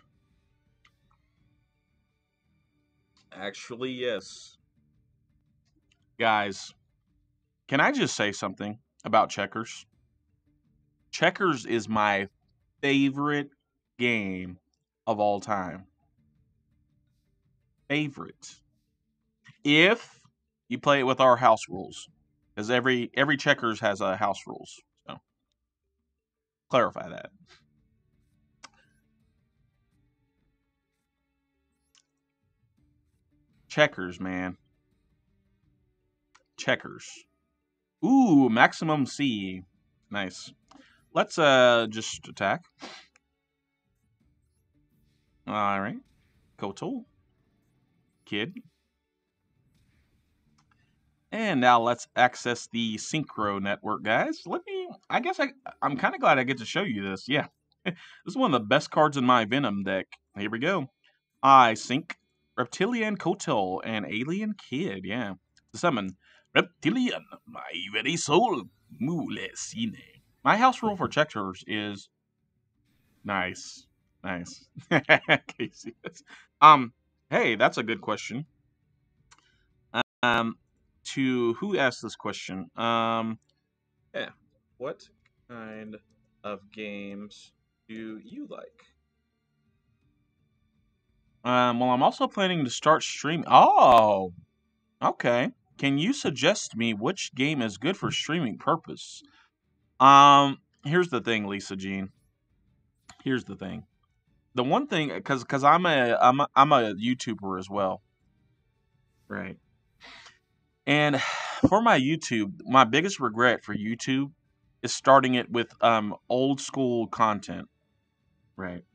actually yes. Guys, can I just say something about checkers? Checkers is my favorite game of all time. Favorite. If you play it with our house rules. Because every every checkers has a uh, house rules. So clarify that. Checkers, man. Checkers. Ooh, maximum C. Nice. Let's uh just attack. Alright. Kotal. Kid. And now let's access the Synchro network, guys. Let me, I guess I, I'm kind of glad I get to show you this. Yeah. This is one of the best cards in my Venom deck. Here we go. I sync Reptilian Kotal and Alien Kid. Yeah. To summon Reptilian, my very soul, Mulesine. My house rule for checkers is nice. Nice. Casey. Um, hey, that's a good question. Um, to who asked this question? Um, yeah. What kind of games do you like? Um, well, I'm also planning to start streaming. Oh, okay. Can you suggest me which game is good for streaming purpose? Um, here's the thing, Lisa Jean. Here's the thing. The one thing, because because I'm a I'm a, I'm a YouTuber as well, right? And for my YouTube, my biggest regret for YouTube is starting it with um old school content, right?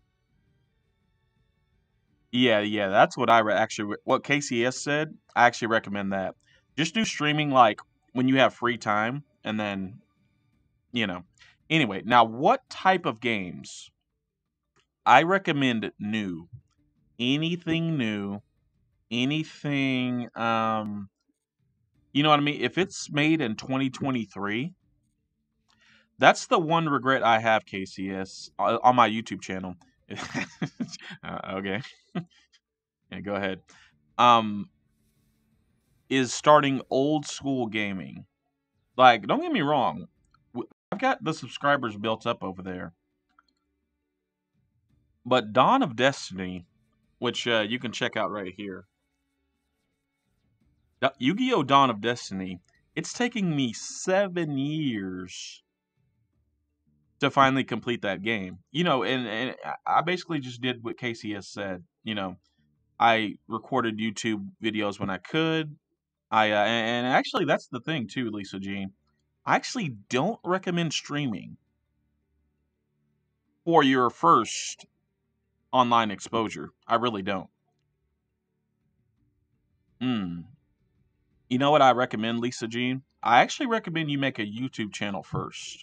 Yeah, yeah, that's what I re- actually what K C S said. I actually recommend that. Just do streaming like when you have free time, and then you know. Anyway, now what type of games? I recommend new. Anything new, anything um you know what I mean? If it's made in twenty twenty-three, that's the one regret I have, K C S, uh, on my YouTube channel. uh, okay. Yeah, go ahead. Um, is starting old school gaming. Like, don't get me wrong. w- I've got the subscribers built up over there. But Dawn of Destiny, which uh, you can check out right here. Da- Yu-Gi-Oh! Dawn of Destiny. It's taking me seven years to finally complete that game. You know, and, and I basically just did what Casey has said. You know, I recorded YouTube videos when I could. I uh, and actually that's the thing too, Lisa Jean. I actually don't recommend streaming for your first online exposure. I really don't. Mm. You know what I recommend, Lisa Jean? I actually recommend you make a YouTube channel first.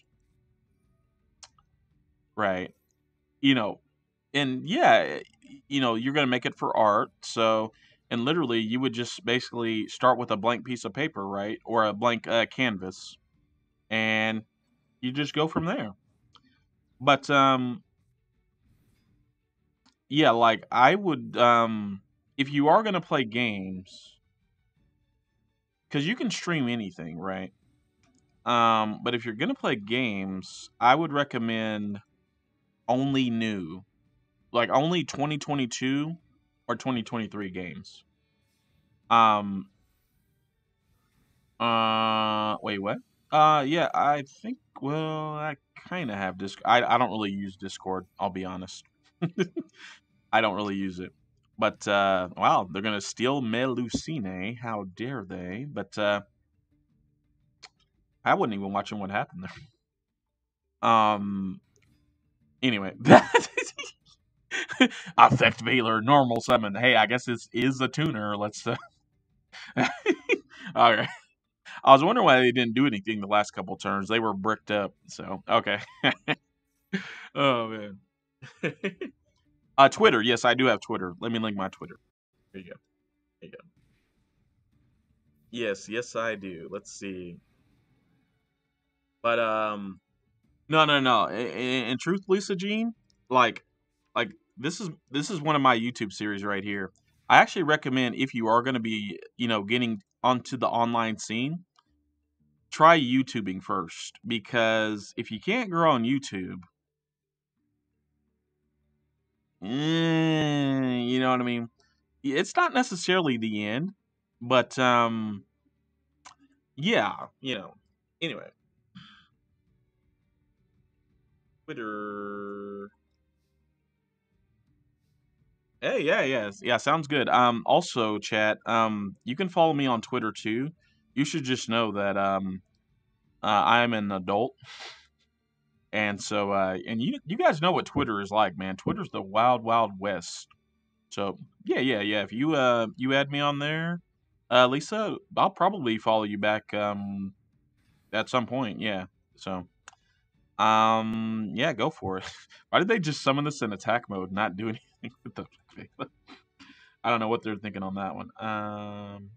Right. You know, and yeah, you know, you're going to make it for art. So, and literally, you would just basically start with a blank piece of paper, right? Or a blank uh, canvas. And you just go from there. But, um, yeah, like I would, um, if you are going to play games, because you can stream anything, right? Um, but if you're going to play games, I would recommend only new, like only twenty twenty-two or twenty twenty-three games. Um, uh, wait, what? Uh, yeah, I think, well, I kind of have Discord. I, I don't really use Discord, I'll be honest. I don't really use it. But, uh, wow, they're going to steal Melusine. How dare they? But, uh, I wasn't even watching what happened there. Um, anyway. Affect Veiler, normal summon. Hey, I guess this is a tuner. Let's, uh... Alright. I was wondering why they didn't do anything the last couple turns. They were bricked up, so, okay. Oh, man. uh, Twitter. Yes, I do have Twitter. Let me link my Twitter. There you go. There you go. Yes, yes, I do. Let's see. But, um, no, no, no. In, in truth, Lisa Jean, like, like this is this is one of my YouTube series right here. I actually recommend if you are going to be, you know, getting onto the online scene, try YouTubing first, because if you can't grow on YouTube, eh, you know what I mean? It's not necessarily the end, but um, yeah, you know. Anyway, Twitter. Hey, yeah, yeah, yeah. Sounds good. Um, also, chat. Um, you can follow me on Twitter too. You should just know that um, uh, I am an adult, and so uh, and you you guys know what Twitter is like, man. Twitter's the wild, wild west. So yeah, yeah, yeah. If you uh you add me on there, uh, Lisa, I'll probably follow you back um at some point. Yeah. So um yeah, go for it. Why did they just summon this in attack mode, not do anything with the? I don't know what they're thinking on that one. Um.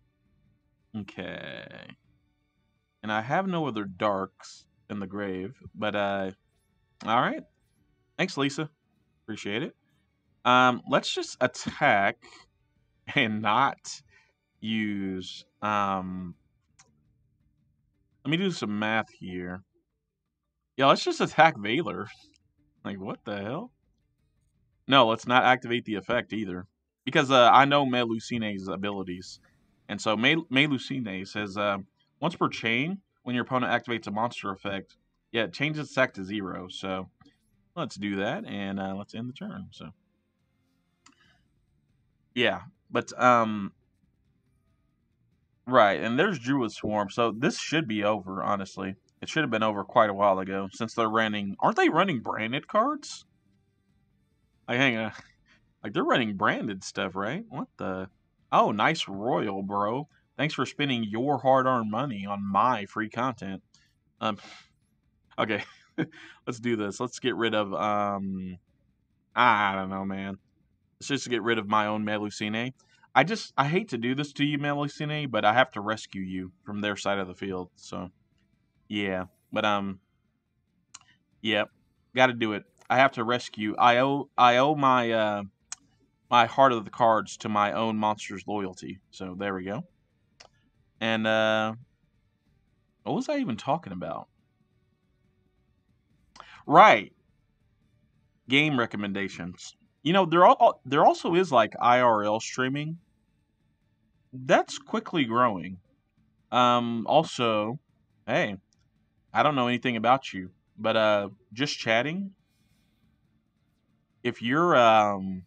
Okay. And I have no other darks in the grave, but uh, all right. Thanks, Lisa. Appreciate it. Um, let's just attack and not use um. Let me do some math here. Yeah, let's just attack Veiler. Like, what the hell? No, let's not activate the effect either. Because uh, I know Melucine's abilities. And so Me- Melusine says, uh, once per chain, when your opponent activates a monster effect, yeah, it changes attack to zero. So let's do that, and uh, let's end the turn. So, yeah. But, um, right, and there's Druid Swarm. So this should be over, honestly. It should have been over quite a while ago, since they're running... Aren't they running branded cards? Like, hang on. Like, they're running branded stuff, right? What the... Oh, nice royal, bro. Thanks for spending your hard-earned money on my free content. Um, okay. Let's do this. Let's get rid of, um... I don't know, man. Let's just get rid of my own Melusine. I just... I hate to do this to you, Melusine, but I have to rescue you from their side of the field, so... Yeah. But, um... Yep. Gotta do it. I have to rescue. I owe, I owe my, uh... my heart of the cards to my own monster's loyalty. So there we go. And uh what was I even talking about? Right. Game recommendations. You know, there all there also is like I R L streaming. That's quickly growing. Um also, hey, I don't know anything about you. But uh, just chatting. If you're, um,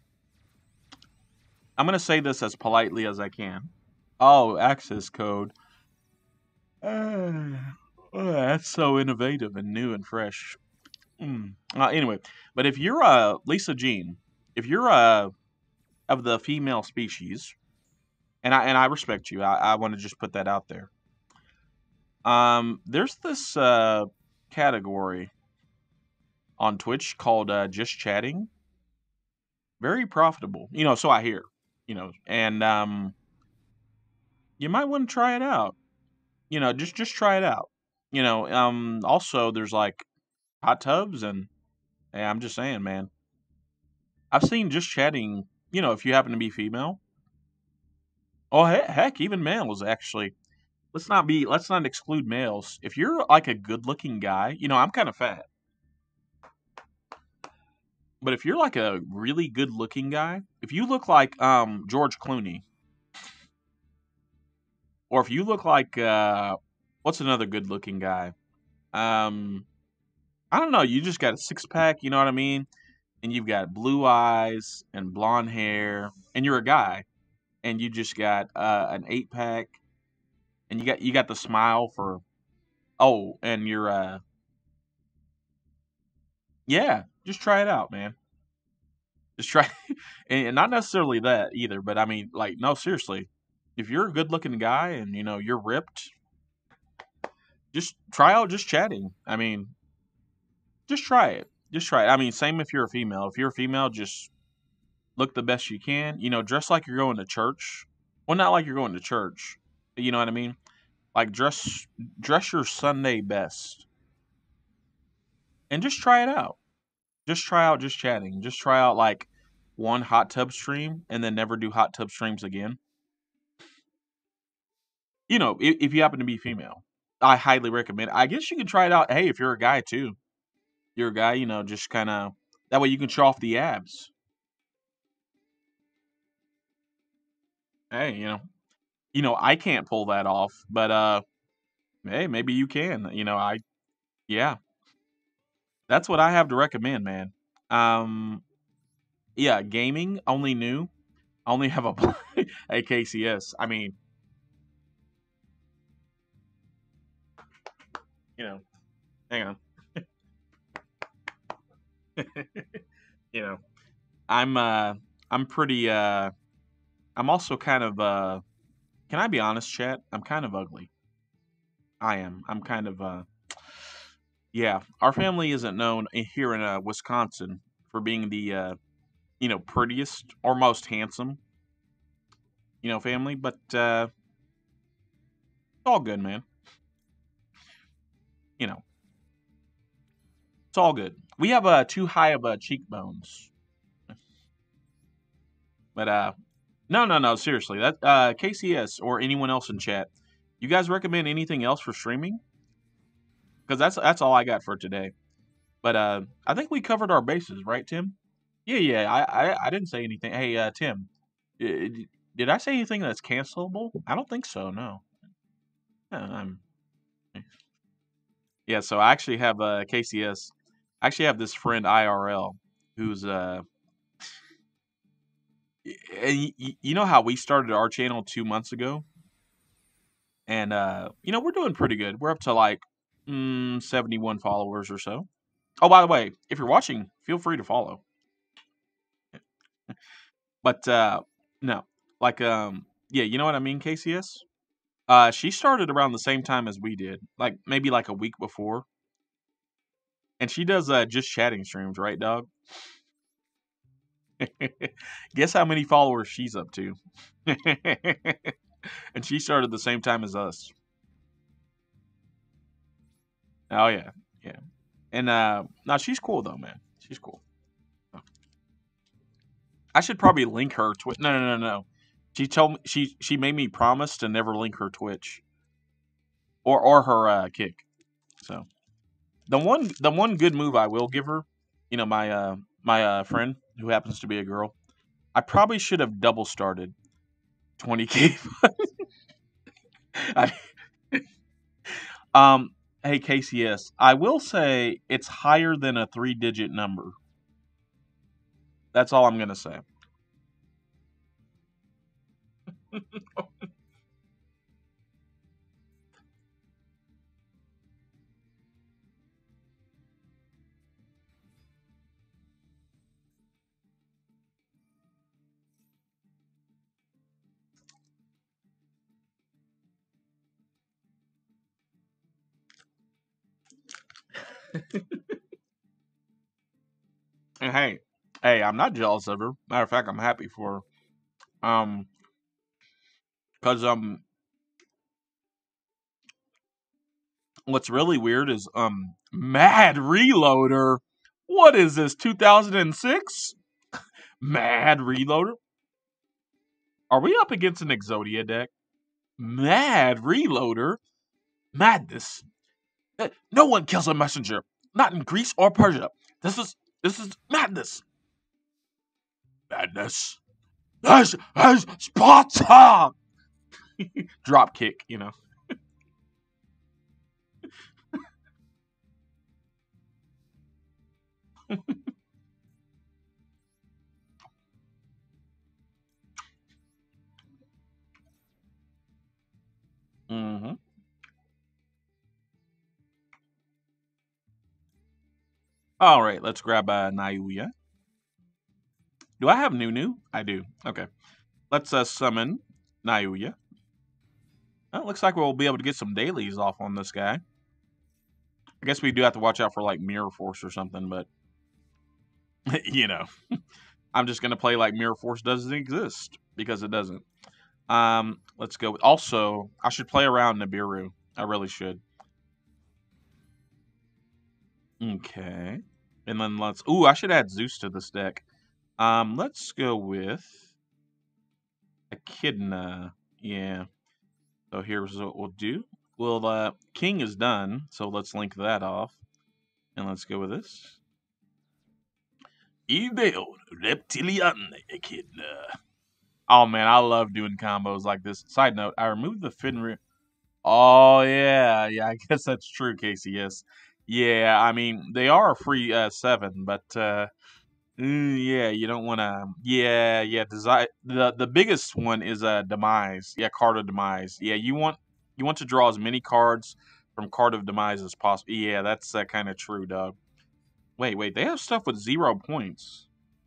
I'm gonna say this as politely as I can. Oh, access code. Uh, oh, that's so innovative and new and fresh. Mm. Uh, anyway, but if you're uh, Lisa Jean, if you're uh, of the female species, and I and I respect you, I, I want to just put that out there. Um, there's this uh, category on Twitch called uh, just chatting. Very profitable, you know. So I hear, you know, and um, you might want to try it out. You know, just just try it out. You know, um, also there's like hot tubs and hey, I'm just saying, man. I've seen just chatting. You know, if you happen to be female, oh heck, heck, even males actually. Let's not be. Let's not exclude males. If you're like a good-looking guy, you know, I'm kind of fat, but if you're like a really good-looking guy, if you look like um George Clooney, or if you look like uh, what's another good-looking guy? Um, I don't know. You just got a six pack. You know what I mean? And you've got blue eyes and blonde hair, and you're a guy, and you just got uh, an eight pack, and you got you got the smile for oh, and you're uh yeah, just try it out, man. Just try, and not necessarily that either, but I mean, like, no, seriously, if you're a good looking guy and you know you're ripped, just try out just chatting. I mean, just try it. Just try it. I mean, same if you're a female. If you're a female, just look the best you can. You know, dress like you're going to church. Well, not like you're going to church. You know what I mean? Like dress dress your Sunday best, and just try it out. Just try out just chatting. Just try out like one hot tub stream, and then never do hot tub streams again. You know, if, if you happen to be female, I highly recommend it. I guess you can try it out. Hey, if you're a guy too, you're a guy. You know, just kind of that way you can show off the abs. Hey, you know, you know, I can't pull that off, but uh, hey, maybe you can. You know, I yeah, that's what I have to recommend, man. Um, yeah, gaming only new. I only have a a K C S. I mean, you know, hang on. You know, I'm uh, I'm pretty uh, I'm also kind of uh, can I be honest, chat? I'm kind of ugly. I am. I'm kind of uh, yeah. Our family isn't known i- here in uh, Wisconsin for being the uh, you know, prettiest or most handsome, you know, family, but uh, it's all good, man. You know, it's all good. We have uh, too high of uh, cheekbones, but uh, no, no, no, seriously, that uh, K C S or anyone else in chat, you guys recommend anything else for streaming? Because that's that's all I got for today. But uh, I think we covered our bases, right, Tim? Yeah, yeah. I I, I didn't say anything. Hey, uh, Tim, did, did I say anything that's cancelable? I don't think so. No. Yeah, I'm, yeah. So I actually have uh, K C S. I actually have this friend I R L who's uh, y- y- you know how we started our channel two months ago, and uh, you know we're doing pretty good. We're up to like mm, seventy-one followers or so. Oh, by the way, if you're watching, feel free to follow. But uh, no, like um, yeah, you know what I mean, K C S. Uh, she started around the same time as we did, like maybe like a week before, and she does uh just chatting streams, right, dog? Guess how many followers she's up to? And she started the same time as us. Oh yeah, yeah. And uh, no, she's cool though, man. She's cool. I should probably link her Twitch. No, no, no, no. She told me she she made me promise to never link her Twitch or or her uh, kick. So the one the one good move I will give her, you know, my uh my uh friend who happens to be a girl, I probably should have double started twenty k. I, um Hey, K C S, I will say it's higher than a three-digit number. That's all I'm going to say. And hey, hey, I'm not jealous of her. Matter of fact, I'm happy for her. Um, cause um, what's really weird is um, Mad Reloader. What is this? two thousand six? Mad Reloader. Are we up against an Exodia deck? Mad Reloader. Madness. Uh, No one kills a messenger. Not in Greece or Persia. This is this is madness. Madness. This is Sparta. Drop kick, you know. Mm-hmm. All right, let's grab uh, Nayuya. Do I have Nunu? I do. Okay. Let's uh, summon Nayuya. Well, it looks like we'll be able to get some dailies off on this guy. I guess we do have to watch out for like Mirror Force or something, but you know, I'm just gonna play like Mirror Force doesn't exist because it doesn't. Um, let's go. With, also, I should play around Nibiru. I really should. Okay, and then let's. Ooh, I should add Zeus to this deck. Um, let's go with Echidna. Yeah. So here's what we'll do. Well, uh, King is done, so let's link that off. And let's go with this. Ideo Reptilian Echidna. Oh man, I love doing combos like this. Side note, I removed the Finrir. Oh yeah, yeah, I guess that's true, K C S. Yeah, I mean, they are a free uh, seven, but uh, Mm, yeah, you don't want to. Yeah, yeah. Desi- the the biggest one is a uh, demise. Yeah, card of demise. Yeah, you want you want to draw as many cards from card of demise as possible. Yeah, that's uh, kind of true, dog. Wait, wait. They have stuff with zero points.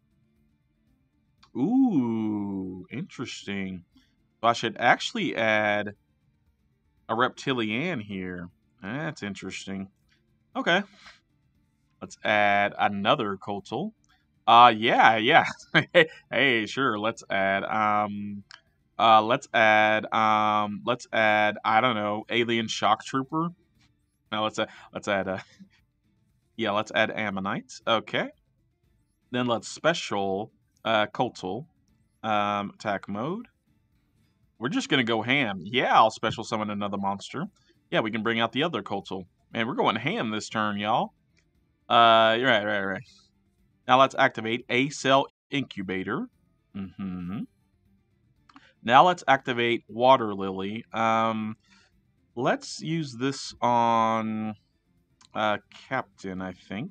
Ooh, interesting. So I should actually add a reptilian here. That's interesting. Okay, let's add another Kotal. Uh, yeah, yeah. Hey, sure. Let's add. Um. Uh, let's add, um, let's add, I don't know, Alien Shock Trooper. No, let's add, let's add, uh, yeah, let's add Ammonites. Okay. Then let's special, uh, Kotal, um, attack mode. We're just gonna go ham. Yeah, I'll special summon another monster. Yeah, we can bring out the other Kotal. Man, we're going ham this turn, y'all. Uh, right, right, right. Now let's activate a cell incubator. Mm-hmm. Now let's activate Water Lily. Um, let's use this on uh, Captain, I think.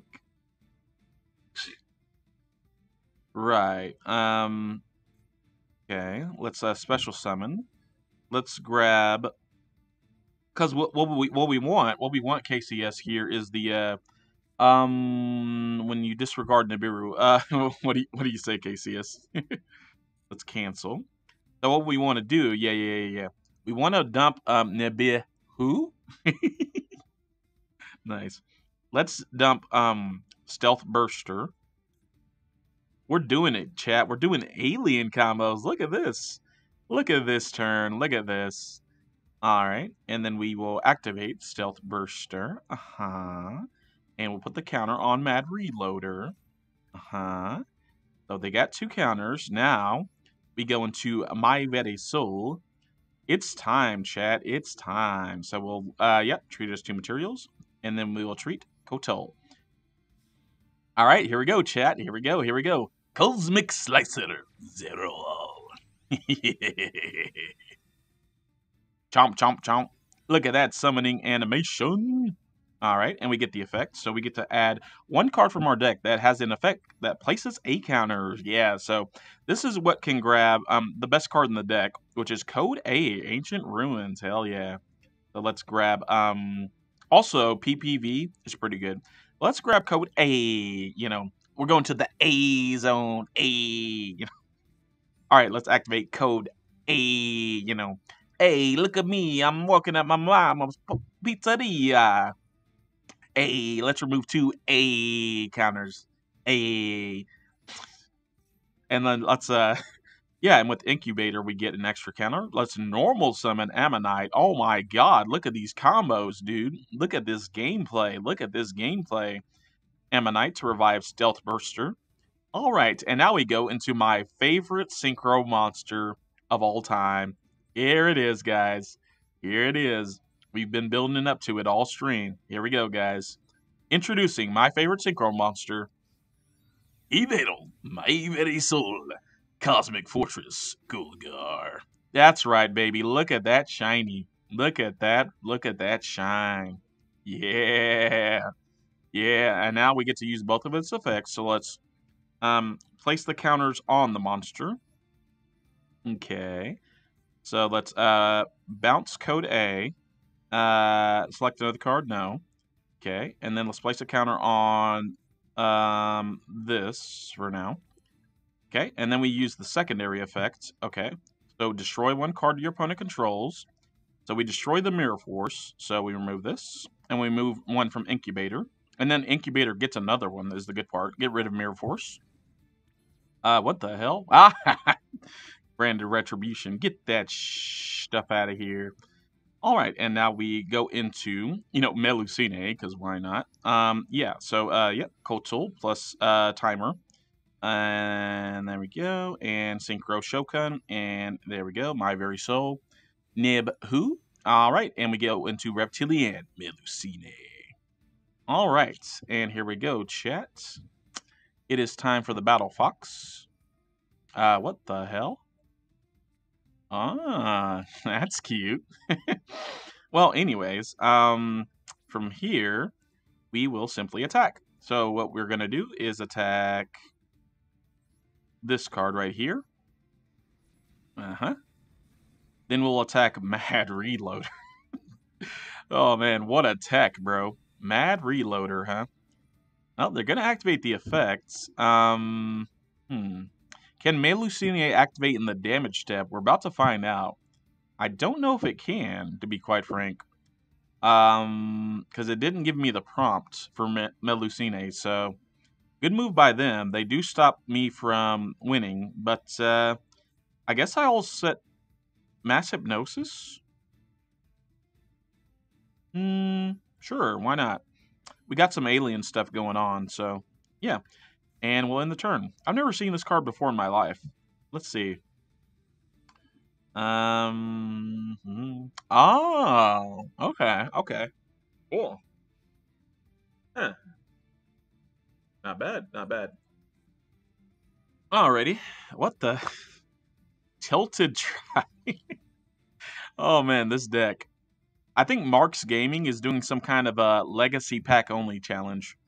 Right. Um. Okay. Let's uh, special summon. Let's grab. Because what, what we what we want what we want K C S here is the uh um when you disregard Nibiru. Uh, what do you, what do you say, K C S? Let's cancel. So what we want to do? Yeah, yeah, yeah, yeah. We want to dump um Nibiru. Nice. Let's dump um Stealth Burster. We're doing it, chat. We're doing alien combos. Look at this. Look at this turn. Look at this. All right. And then we will activate Stealth Burster. Uh-huh. And we'll put the counter on Mad Reloader. Uh-huh. So they got two counters. Now we go into My Very Soul. It's time, chat. It's time. So we'll, uh, yep, treat as two materials. And then we will treat Kotal. All right, here we go, chat. Here we go. Here we go. Cosmic Slicer Zero. Chomp, chomp, chomp. Look at that summoning animation. All right, and we get the effect. So we get to add one card from our deck that has an effect that places A counters. Yeah, so this is what can grab um the best card in the deck, which is Code A, Ancient Ruins. Hell yeah. So let's grab um also P P V is pretty good. Let's grab Code A, you know. We're going to the A zone. A, you know. All right, let's activate Code A, you know. Hey, look at me. I'm working at my mom's pizzeria. A. Let's remove two A counters. A. And then let's, uh, yeah, and with Incubator, we get an extra counter. Let's normal summon Ammonite. Oh my god, look at these combos, dude. Look at this gameplay. Look at this gameplay. Ammonite to revive Stealth Burster. All right, and now we go into my favorite synchro monster of all time. Here it is, guys. Here it is. We've been building up to it all stream. Here we go, guys. Introducing my favorite synchro monster, Evadel, my very soul, Cosmic Fortress, Gulgar. That's right, baby. Look at that shiny. Look at that. Look at that shine. Yeah. Yeah, and now we get to use both of its effects. So let's um, place the counters on the monster. Okay. So let's uh, bounce Code A. Uh, select another card. No. Okay, and then let's place a counter on um, this for now. Okay, and then we use the secondary effect. Okay, so destroy one card your opponent controls. So we destroy the Mirror Force. So we remove this, and we move one from Incubator. And then Incubator gets another one, is the good part. Get rid of Mirror Force. Uh, what the hell? Ah, Branded Retribution. Get that sh stuff out of here. All right, and now we go into, you know, Melusine, because why not? Um, yeah, so, uh, yep, Kotal plus uh, Timer. And there we go. And Synchro Shokan. And there we go. My Very Soul. Nib Who. All right, and we go into Reptilian Melusine. All right, and here we go, chat. It is time for the Battle Fox. Uh, what the hell? Ah, that's cute. Well, anyways, um, from here, we will simply attack. So what we're going to do is attack this card right here. Uh-huh. Then we'll attack Mad Reloader. Oh, man, what a tech, bro. Mad Reloader, huh? Well, they're going to activate the effects. Um, hmm. Can Melusine activate in the damage step? We're about to find out. I don't know if it can, to be quite frank. Um, because it didn't give me the prompt for Me Melusine, so good move by them. They do stop me from winning, but uh, I guess I'll set Mass Hypnosis? Hmm, sure, why not? We got some alien stuff going on, so yeah. And we'll end the turn. I've never seen this card before in my life. Let's see. Um. hmm. Oh. Okay. Okay. Cool. Huh. Not bad. Not bad. Alrighty. What the tilted try? Oh man, this deck. I think Mark's Gaming is doing some kind of a legacy pack only challenge.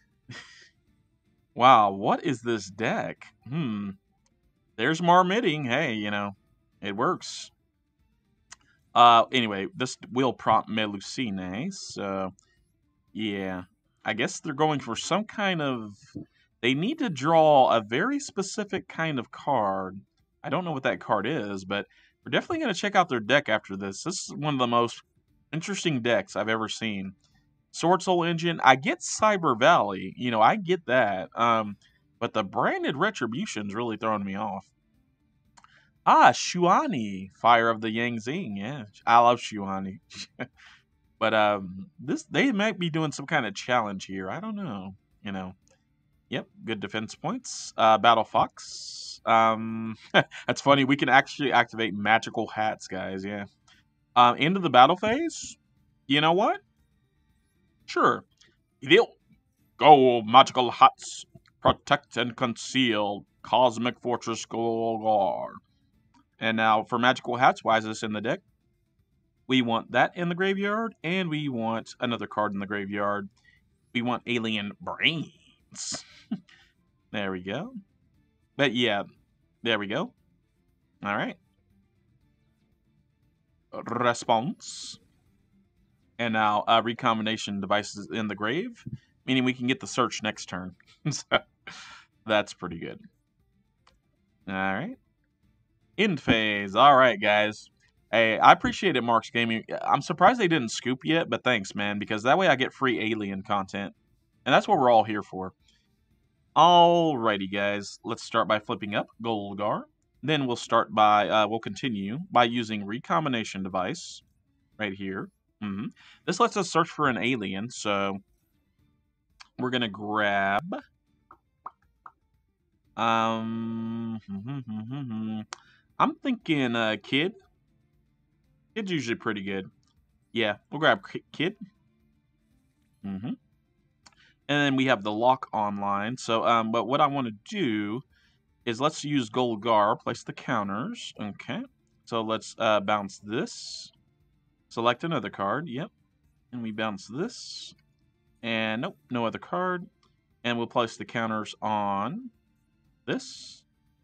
Wow, what is this deck? Hmm. There's Marmitting. Hey, you know, it works. Uh, anyway, this will prompt Melusine, so yeah. I guess they're going for some kind of... They need to draw a very specific kind of card. I don't know what that card is, but we're definitely going to check out their deck after this. This is one of the most interesting decks I've ever seen. Sword Soul Engine, I get Cyber Valley, you know, I get that. Um, but the Branded Retribution's really throwing me off. Ah, Shuani, Fire of the Yang Zing. Yeah, I love Shuani. But um, this they might be doing some kind of challenge here. I don't know. You know. Yep, good defense points. Uh, Battle Fox. Um, that's funny. We can actually activate magical hats, guys. Yeah. Um, into the battle phase. You know what? Sure. Go magical hats. Protect and conceal. Cosmic Fortress Golgar. And now for magical hats, why is this in the deck? We want that in the graveyard, and we want another card in the graveyard. We want alien brains. There we go. But yeah, there we go. All right. Response. And now uh, recombination devices in the grave, meaning we can get the search next turn. So that's pretty good. All right. End phase. All right, guys. Hey, I appreciate it, Marks Gaming. I'm surprised they didn't scoop yet, but thanks, man, because that way I get free alien content. And that's what we're all here for. Alrighty, guys. Let's start by flipping up Golgar. Then we'll start by, uh, we'll continue by using recombination device right here. Mm-hmm. This lets us search for an alien, so we're going to grab... Um, I'm thinking uh, Kid. Kid's usually pretty good. Yeah, we'll grab Kid. Mm-hmm. And then we have the lock online. So, um, but what I want to do is let's use Golgar, place the counters. Okay. So let's uh, bounce this. Select another card. Yep. And we bounce this. And nope, no other card. And we'll place the counters on this.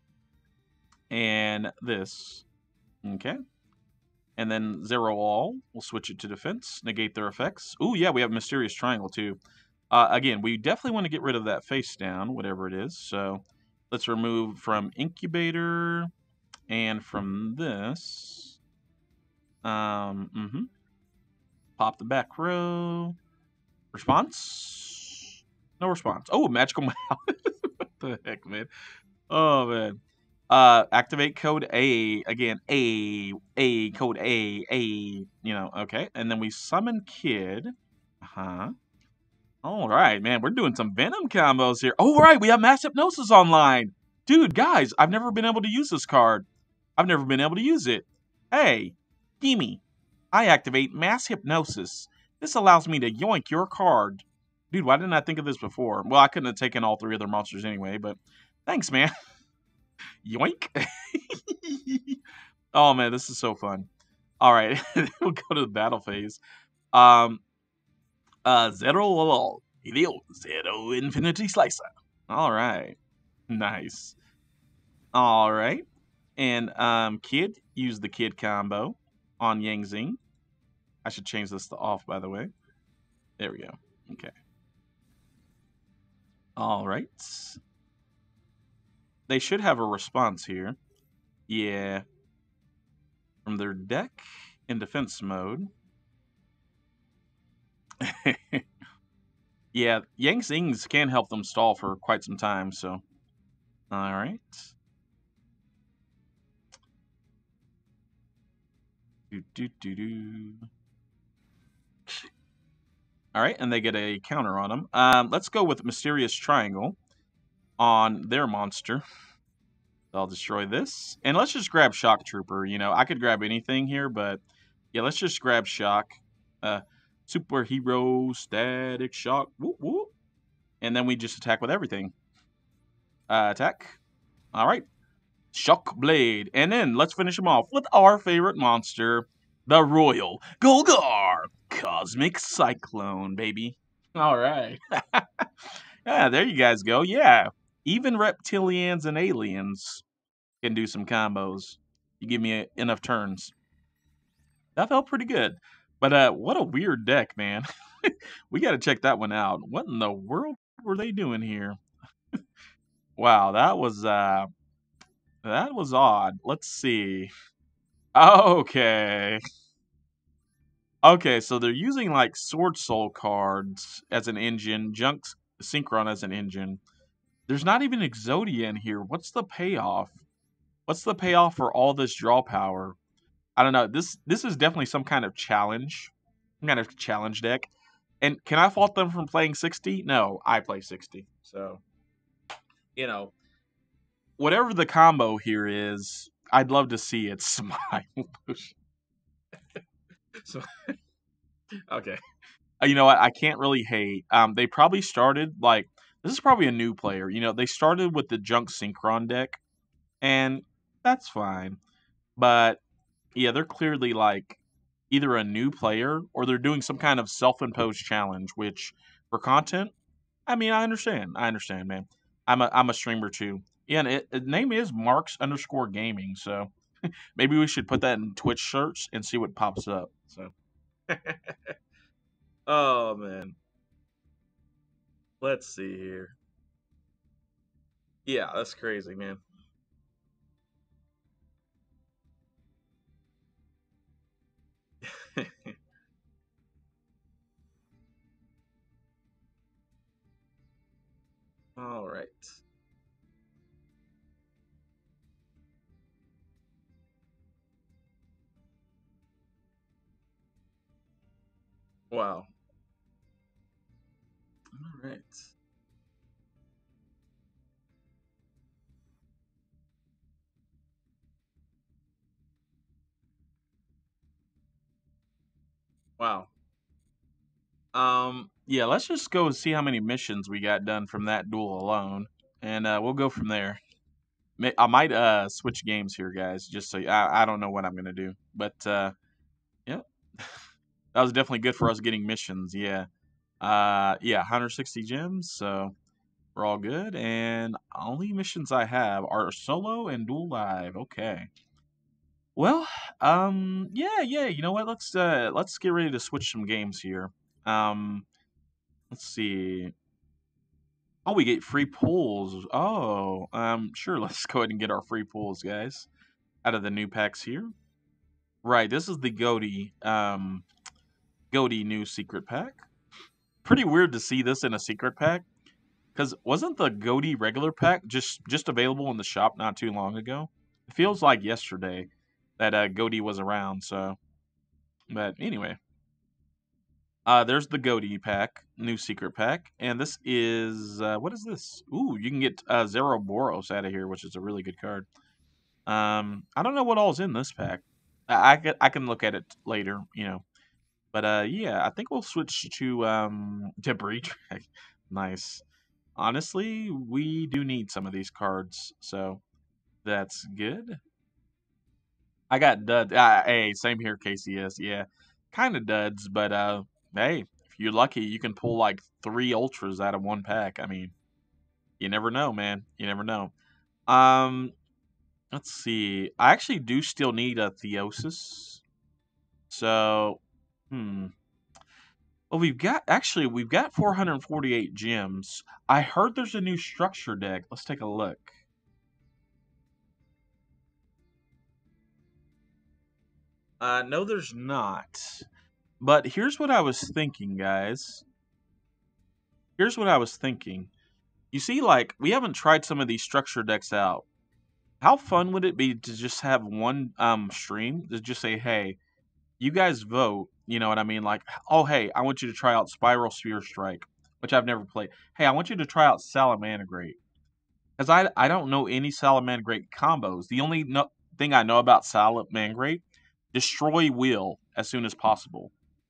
And this. Okay. And then zero all. We'll switch it to defense. Negate their effects. Ooh, yeah, we have Mysterious Triangle too. Uh, again, we definitely want to get rid of that face down, whatever it is. So let's remove from Incubator and from this. Um, mm-hmm. Pop the back row. Response? No response. Oh, Magical Mouse. What the heck, man? Oh, man. Uh, activate code A. Again, A. A. Code A. A. You know, okay. And then we summon Kid. Uh-huh. All right, man. We're doing some Venom combos here. Oh, right. We have Mass Hypnosis online. Dude, guys, I've never been able to use this card. I've never been able to use it. Hey, gimme. I activate Mass Hypnosis. This allows me to yoink your card. Dude, why didn't I think of this before? Well, I couldn't have taken all three other monsters anyway, but thanks, man. Yoink. Oh, man, this is so fun. All right, we'll go to the battle phase. Um, uh, zero, zero infinity slicer. All right, nice. All right, and um, Kid, use the Kid combo on Yang Zing. I should change this to off, by the way. There we go. Okay. All right. They should have a response here. Yeah. From their deck in defense mode. Yeah, Yang Zings can help them stall for quite some time, so. All right. Do, do, do, do. All right, and they get a counter on them. Um, let's go with Mysterious Triangle on their monster. I'll destroy this. And let's just grab Shock Trooper. You know, I could grab anything here, but yeah, let's just grab Shock. Uh, Superhero Static Shock. Whoop, whoop. And then we just attack with everything. Uh, attack. All right. Shock Blade. And then let's finish them off with our favorite monster, the Royal Golgar. Cosmic Cyclone, baby. All right. Yeah, there you guys go. Yeah. Even reptilians and aliens can do some combos. You give me a, enough turns. That felt pretty good. But uh, what a weird deck, man. We got to check that one out. What in the world were they doing here? Wow, that was uh, that was odd. Let's see. Okay. Okay, so they're using like Sword Soul cards as an engine, Junk Synchron as an engine. There's not even Exodia in here. What's the payoff? What's the payoff for all this draw power? I don't know. This this is definitely some kind of challenge. Some kind of challenge deck. And can I fault them from playing sixty? No, I play sixty. So, you know, whatever the combo here is, I'd love to see it smile. So, okay. You know what? I can't really hate. Um, they probably started, like, this is probably a new player. You know, they started with the Junk Synchron deck, and that's fine. But, yeah, they're clearly, like, either a new player or they're doing some kind of self-imposed challenge, which for content, I mean, I understand. I understand, man. I'm a I'm a streamer too. Yeah, and it, it name is Marks underscore gaming, so maybe we should put that in Twitch search and see what pops up. So oh man. Let's see here. Yeah, that's crazy, man. All right. Wow. All right. Wow. Um, yeah, let's just go and see how many missions we got done from that duel alone, and uh, we'll go from there. May- I might uh switch games here, guys, just so I I don't know what I'm gonna do, but uh, yeah, that was definitely good for us getting missions. Yeah, uh, yeah, one hundred sixty gems, so we're all good. And only missions I have are solo and dual live. Okay. Well, um, yeah, yeah. You know what? Let's uh, let's get ready to switch some games here. Um, let's see. Oh, we get free pulls. Oh, um, sure. Let's go ahead and get our free pulls, guys, out of the new packs here. Right, this is the Goaty, um, Goaty new secret pack. Pretty weird to see this in a secret pack, because wasn't the Goaty regular pack just just available in the shop not too long ago? It feels like yesterday that uh, Goaty was around. So, but anyway, uh, there's the Goaty pack, new secret pack, and this is uh, what is this? Ooh, you can get uh, Boros out of here, which is a really good card. Um, I don't know what all's in this pack. I, I can I can look at it later, you know. But uh, yeah, I think we'll switch to um debris track. Nice. Honestly, we do need some of these cards, so that's good. I got duds. Uh, hey, same here, K C S. Yeah, kind of duds, but uh, hey, if you're lucky, you can pull like three ultras out of one pack. I mean, you never know, man. You never know. Um, let's see. I actually do still need a Theosis. So, hmm. Well, we've got actually we've got four hundred forty-eight gems. I heard there's a new structure deck. Let's take a look. Uh, no, there's not. But here's what I was thinking, guys. Here's what I was thinking. You see, like, we haven't tried some of these structure decks out. How fun would it be to just have one um stream to just say, hey, you guys vote, you know what I mean? Like, oh, hey, I want you to try out Spiral Sphere Strike, which I've never played. Hey, I want you to try out Salamander, because I, I don't know any Salamander combos. The only no, thing I know about Salamander, destroy wheel as soon as possible.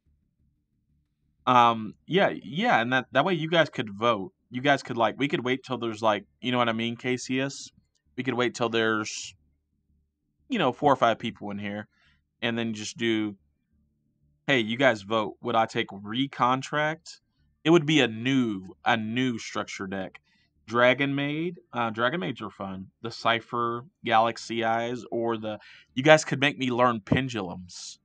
Um, yeah, yeah, and that, that way you guys could vote. You guys could, like, we could wait till there's, like, you know what I mean, K C S? We could wait till there's, you know, four or five people in here, and then just do, hey, you guys vote. Would I take Recontract? It would be a new, a new structure deck. Dragon Maid. Uh, Dragon Maids are fun. The Cipher, Galaxy Eyes, or the. You guys could make me learn Pendulums.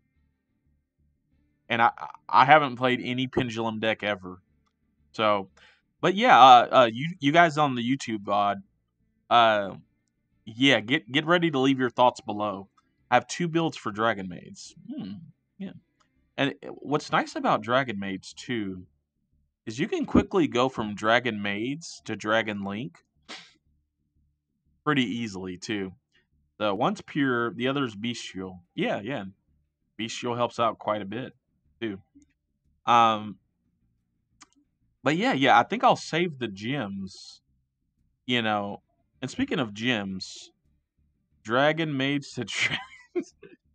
And I, I haven't played any Pendulum deck ever. So, but yeah, uh, uh, you, you guys on the YouTube V O D, uh, yeah, get get ready to leave your thoughts below. I have two builds for Dragon Maids. Hmm, yeah. And what's nice about Dragon Maids too is you can quickly go from Dragon Maids to Dragon Link pretty easily too. The one's pure, the other's bestial. Yeah, yeah. Bestial helps out quite a bit too. Um, but yeah, yeah. I think I'll save the gems. You know, and speaking of gems, Dragon Maids to Dragons.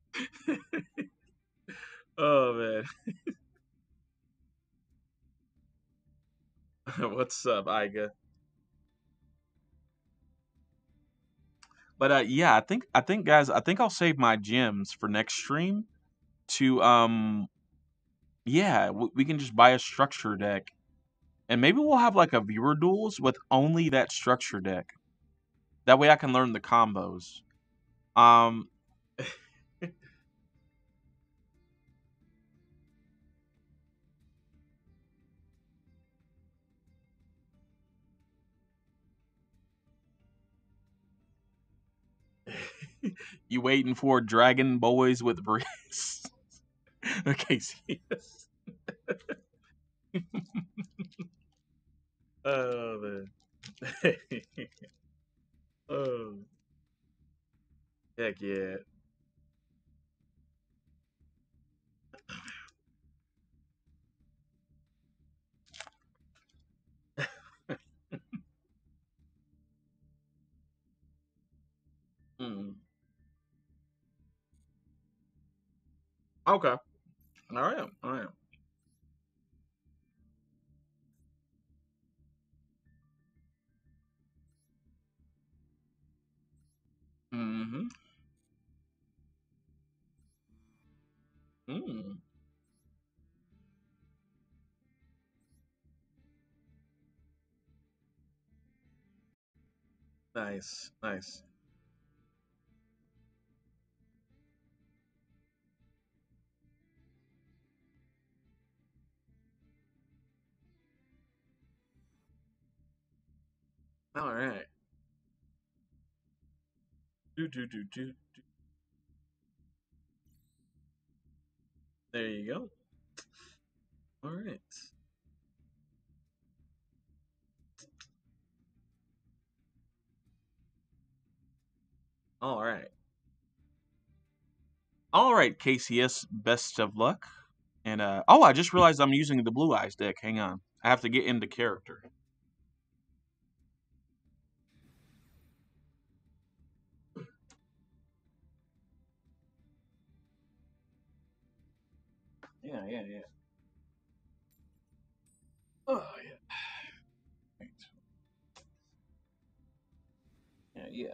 Oh man, what's up, Iga? But uh, yeah, I think I think guys, I think I'll save my gems for next stream to um yeah, w- we can just buy a structure deck, and maybe we'll have like a viewer duels with only that structure deck. That way I can learn the combos. Um, you waiting for Dragon Boys with wrists? Okay, see. Oh man. Oh, heck yeah. Mm. Okay. All right. All right. Mm-hmm. Mm. Nice. Nice. All right. Do do do do. do. There you go. All right. All right. All right, K C S. Best of luck. And uh oh, I just realized I'm using the Blue Eyes deck. Hang on. I have to get into character. Yeah, yeah, yeah. Oh yeah. Right. Yeah, yeah.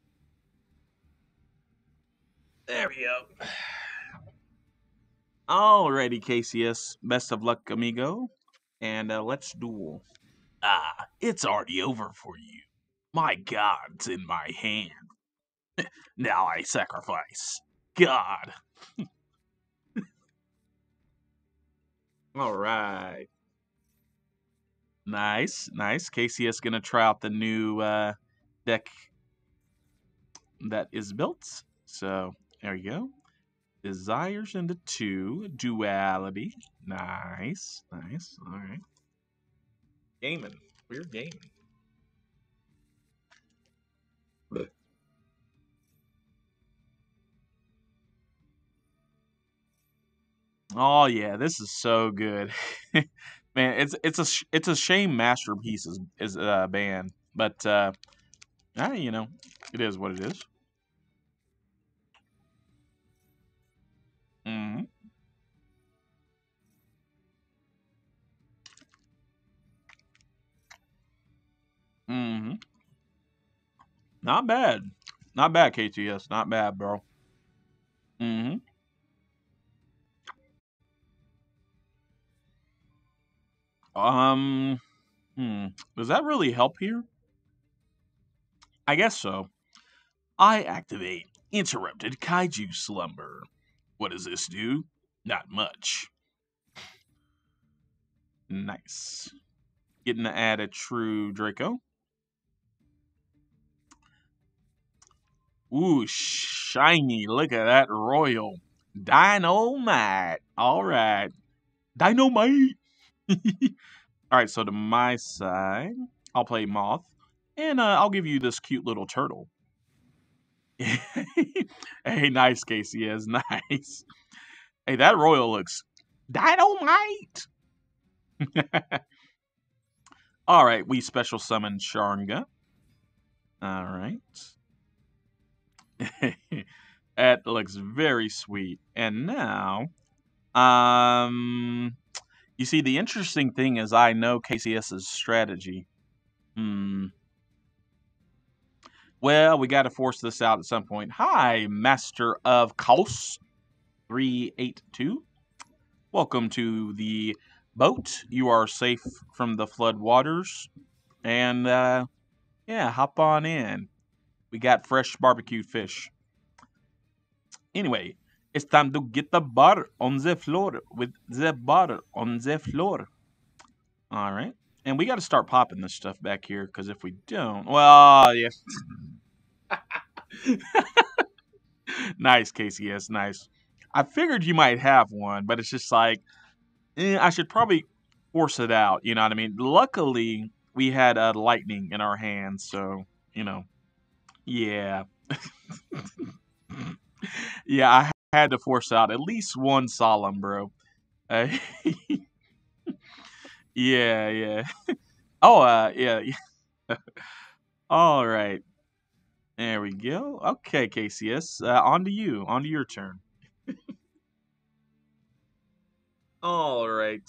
There we go. Alrighty, K C S. Best of luck, amigo. And uh, let's duel. Ah, it's already over for you. My god's in my hand. Now I sacrifice. God. Alright. Nice, nice. K C S gonna try out the new uh, deck that is built. So there you go. Desires into two. Duality. Nice, nice. Alright. Gaming. We're gaming. Oh yeah, this is so good, man. It's it's a sh- it's a shame Masterpiece is is uh, banned, but uh, ah, you know, it is what it is. Mm-hmm. Mm-hmm. Not bad, not bad, K T S. Not bad, bro. Mm-hmm. Um. Hmm. Does that really help here? I guess so. I activate interrupted kaiju slumber. What does this do? Not much. Nice. Getting to add a true Draco. Ooh, shiny. Look at that royal. Dynamite. All right. Dynamite. All right, so to my side, I'll play Moth. And uh, I'll give you this cute little turtle. Hey, nice, Casey. Yes, nice. Hey, that royal looks dynamite. All right, we special summon Sharnga. All right. That looks very sweet. And now, um, you see, the interesting thing is I know KCS's strategy. Hmm. Well, we got to force this out at some point. Hi, Master of Chaos. three eight two. Welcome to the boat. You are safe from the flood waters. And, uh, yeah, hop on in. We got fresh barbecued fish. Anyway, it's time to get the butter on the floor with the butter on the floor. All right. And we got to start popping this stuff back here because if we don't, well, yeah. Nice, K C S, nice. I figured you might have one, but it's just like, eh, I should probably force it out. You know what I mean? Luckily, we had uh, lightning in our hands, so, you know, yeah. Yeah, I had to force out at least one solemn, bro. Uh, yeah, yeah. Oh, uh, yeah. yeah. All right. There we go. Okay, K C S. Uh, on to you. On to your turn. All right.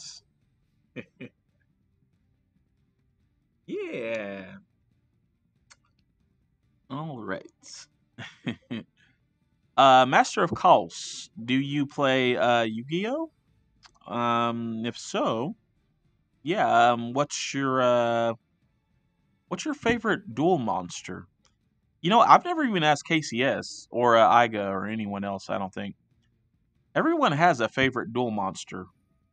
Yeah. All right. uh, Master of Calls. Do you play uh, Yu-Gi-Oh? Um, if so, yeah. Um, what's your uh, what's your favorite duel monster? You know, I've never even asked K C S or uh, Iga or anyone else. I don't think everyone has a favorite duel monster.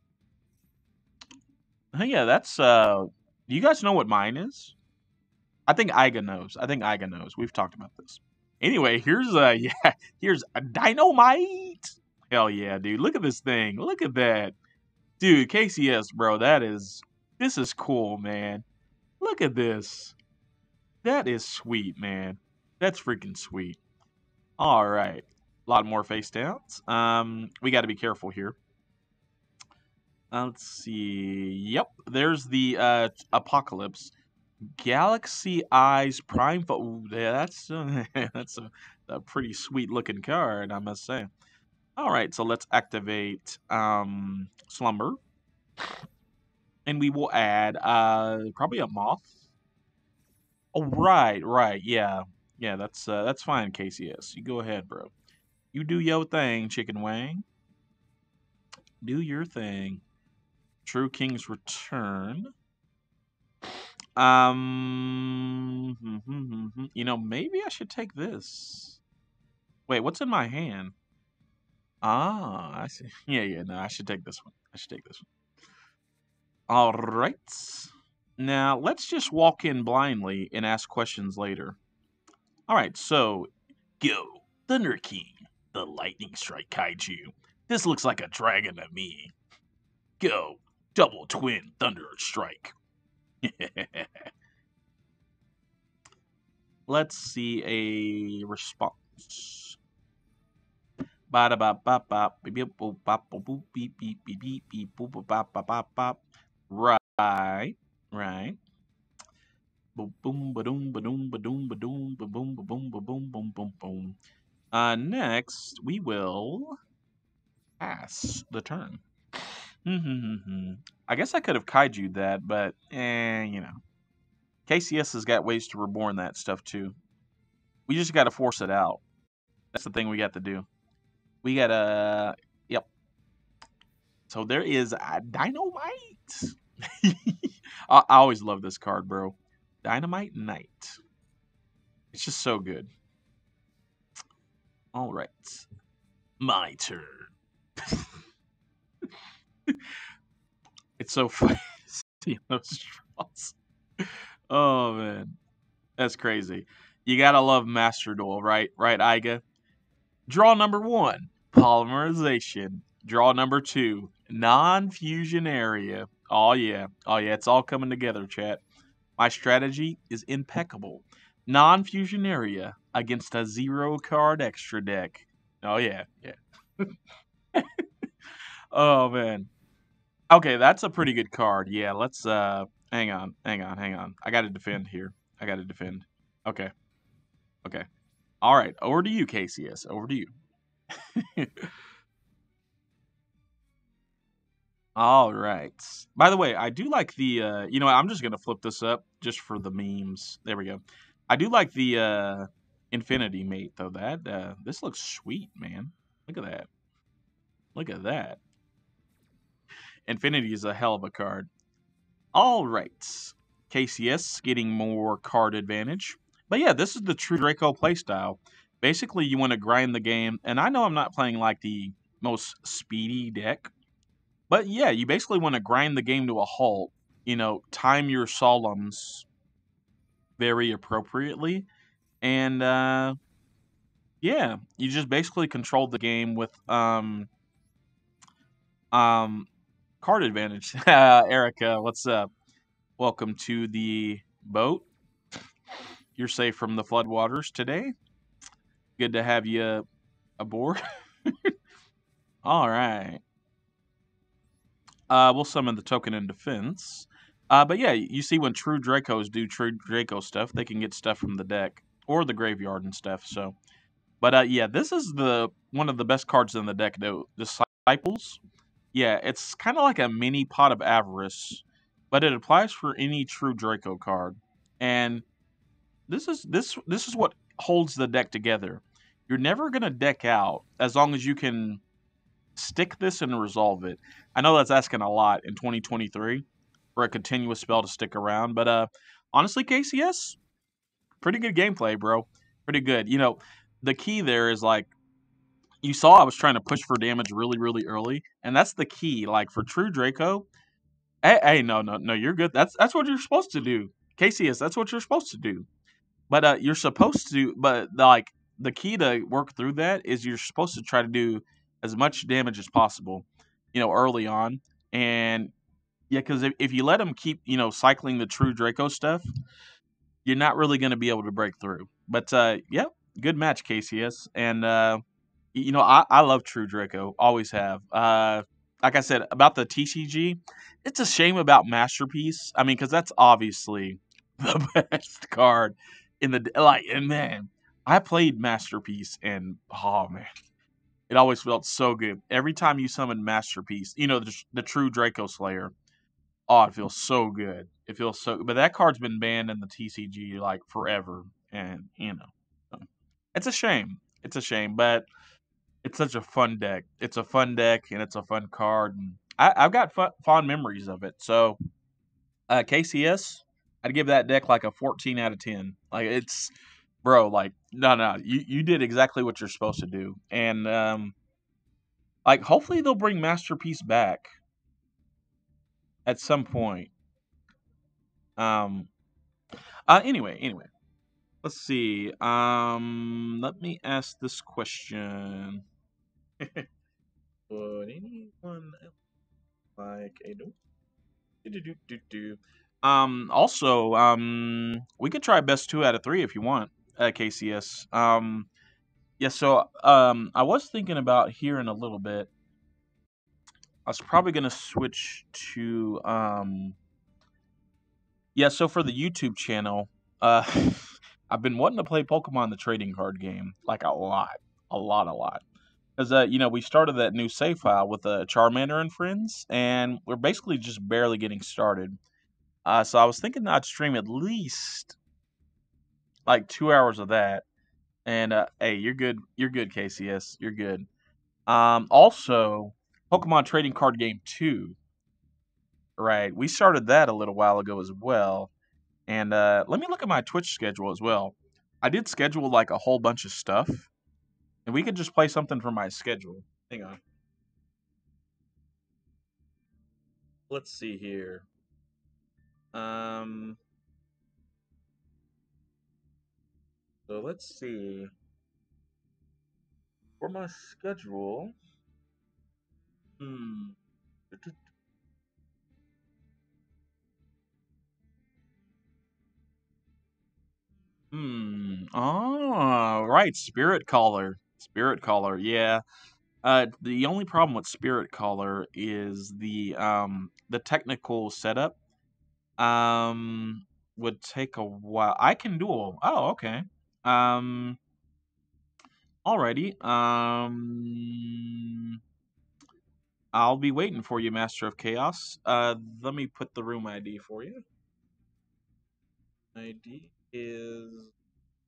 Hey, yeah, that's uh. Do you guys know what mine is? I think Iga knows. I think Iga knows. We've talked about this. Anyway, here's uh yeah, here's a dynamite. Hell yeah, dude. Look at this thing. Look at that. Dude, K C S, bro. That is this is cool, man. Look at this. That is sweet, man. That's freaking sweet. All right. A lot more face downs. Um, we got to be careful here. Uh, let's see. Yep, there's the uh apocalypse. Galaxy Eyes Prime. Fo- Ooh, yeah, that's uh, that's a, a pretty sweet looking card, I must say. All right, so let's activate um Slumber, and we will add uh probably a moth. Oh, right, right, yeah, yeah. That's uh, that's fine, K C S. You go ahead, bro. You do your thing, Chicken Wang. Do your thing. True King's Return. Um, you know, maybe I should take this. Wait, what's in my hand? Ah, I see. Yeah, yeah, no, I should take this one. I should take this one. All right. Now, let's just walk in blindly and ask questions later. All right, so go, Thunder King, the Lightning Strike Kaiju. This looks like a dragon to me. Go, Double Twin Thunder Strike. Let's see a response. Right, right. Boom, boom, ba-doom, ba-doom, ba-doom, ba-doom, ba-boom, ba-boom, ba-boom, boom, boom, boom. Uh, next, we will pass the turn. I guess I could have kaiju that, but, eh, you know. K C S has got ways to reborn that stuff, too. We just got to force it out. That's the thing we got to do. We got to, yep. So there is a Dynamite. I, I always love this card, bro. Dynamite Knight. It's just so good. All right. My turn. It's so funny seeing those draws. Oh, man. That's crazy. You gotta love Master Duel, right? Right, Iga? Draw number one, polymerization. Draw number two, non-fusion area. Oh, yeah. Oh, yeah. It's all coming together, chat. My strategy is impeccable. Non-fusion area against a zero-card extra deck. Oh, yeah. Yeah. Oh, man. Okay, that's a pretty good card. Yeah, let's, uh, hang on. Hang on. Hang on. I gotta defend here. I gotta defend. Okay. Okay. All right. Over to you, K C S. Over to you. All right. By the way, I do like the uh you know what, I'm just gonna flip this up just for the memes. There we go. I do like the uh Infinity Mate though. That uh this looks sweet, man. Look at that. Look at that. Infinity is a hell of a card. All right. K C S getting more card advantage. But yeah, this is the true Draco playstyle. Basically, you want to grind the game. And I know I'm not playing like the most speedy deck. But yeah, you basically want to grind the game to a halt. You know, time your solemns very appropriately. And uh, yeah, you just basically control the game with um, um, card advantage. Erica, what's up? Welcome to the boat. You're safe from the floodwaters today. Good to have you aboard. All right. Uh, we'll summon the token in defense. Uh, but yeah, you see when true Dracos do true Draco stuff, they can get stuff from the deck or the graveyard and stuff. So, but uh, yeah, this is the one of the best cards in the deck. Though Disciples, yeah, it's kind of like a mini pot of avarice, but it applies for any true Draco card. And this is this this is what holds the deck together. You're never gonna deck out as long as you can stick this and resolve it. I know that's asking a lot in twenty twenty-three for a continuous spell to stick around, but uh, honestly, K C S, pretty good gameplay, bro. Pretty good. You know, the key there is like you saw I was trying to push for damage really, really early, and that's the key. Like for True Draco, hey, hey, no, no, no, you're good. That's that's what you're supposed to do. K C S, that's what you're supposed to do. But uh, you're supposed to, but like the key to work through that is you're supposed to try to do as much damage as possible, you know, early on. And yeah, because if, if you let them keep, you know, cycling the true Draco stuff, you're not really going to be able to break through. But uh, yeah, good match, K C S. And uh, you know, I, I love True Draco, always have. Uh, like I said about the T C G, it's a shame about Masterpiece. I mean, because that's obviously the best card in the like. And man, I played Masterpiece, and oh man, it always felt so good every time you summon Masterpiece. You know, the, the True Draco Slayer. Oh, it feels so good. It feels so. But that card's been banned in the T C G like forever, and you know, so, it's a shame. It's a shame, but it's such a fun deck. It's a fun deck and it's a fun card. And I, I've got fun, fond memories of it. So uh, K C S, I'd give that deck like a fourteen out of ten. Like it's, bro. Like no, no, you you did exactly what you're supposed to do. And um, like hopefully they'll bring Masterpiece back at some point. Um. Uh. Anyway. Anyway. Let's see. Um. Let me ask this question. Would anyone else like a do do do do do? Um. Also, um, we could try best two out of three if you want. At K C S. Um. Yeah. So, um, I was thinking about here in a little bit. I was probably gonna switch to um. Yeah. So for the YouTube channel, uh, I've been wanting to play Pokemon the trading card game like a lot, a lot, a lot. Because uh, you know, we started that new save file with uh, Charmander and friends, and we're basically just barely getting started. Uh, so I was thinking I'd stream at least like two hours of that. And uh, hey, you're good. You're good, K C S. You're good. Um, also, Pokemon Trading Card Game two. Right, we started that a little while ago as well. And uh, let me look at my Twitch schedule as well. I did schedule like a whole bunch of stuff, and we could just play something from my schedule. Hang on. Let's see here. Um, so let's see. For my schedule, hmm. Hmm. Oh, right. Spirit Caller. Spirit Caller. Yeah. Uh, the only problem with Spirit Caller is the um the technical setup. Um, would take a while. I can duel. Oh, okay. Um, alrighty. Um, I'll be waiting for you, Master of Chaos. Uh, let me put the room I D for you. I D is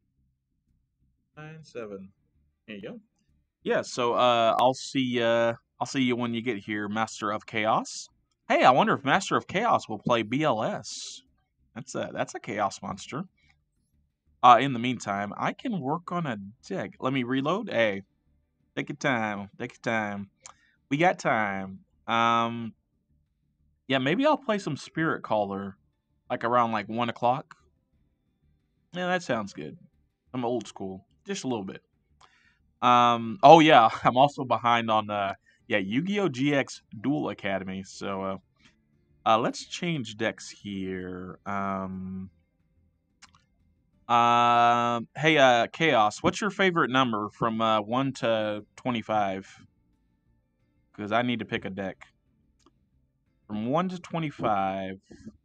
nine seven. There you go. Yeah. So uh, I'll see. Uh, I'll see you when you get here, Master of Chaos. Hey, I wonder if Master of Chaos will play B L S. That's a that's a chaos monster. Uh, in the meantime, I can work on a deck. Let me reload. Hey, take your time. Take your time. We got time. Um, yeah, maybe I'll play some Spirit Caller, like around like one o'clock. Yeah, that sounds good. I'm old school, just a little bit. Um, oh yeah, I'm also behind on uh, yeah, Yu-Gi-Oh! G X Duel Academy. So uh, uh, let's change decks here. Um, um, hey, uh, Chaos, what's your favorite number from uh one to twenty-five? Because I need to pick a deck from one to twenty-five.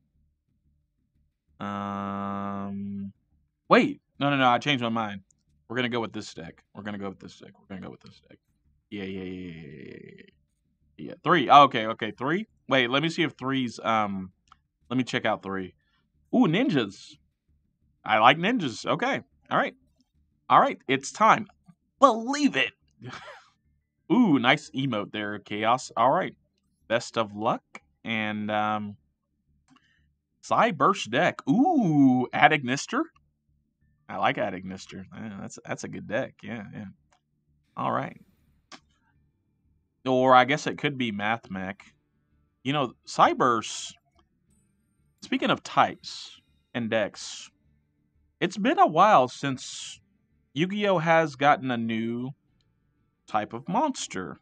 Um, wait, no, no, no, I changed my mind. We're gonna go with this deck. We're gonna go with this deck. We're gonna go with this deck. Yeah, yeah, yeah, yeah, yeah, yeah. Yeah, three. Oh, okay, okay, three. Wait, let me see if three's. Um, let me check out three. Ooh, ninjas. I like ninjas. Okay, all right, all right. It's time. Believe it. Ooh, nice emote there, Chaos. All right, best of luck and um, Psy Burst deck. Ooh, Adignister. I like Adignister. Yeah, that's that's a good deck. Yeah, yeah. All right. Or I guess it could be Math Mech. You know, Cyburst. Speaking of types and decks, it's been a while since Yu-Gi-Oh has gotten a new type of monster.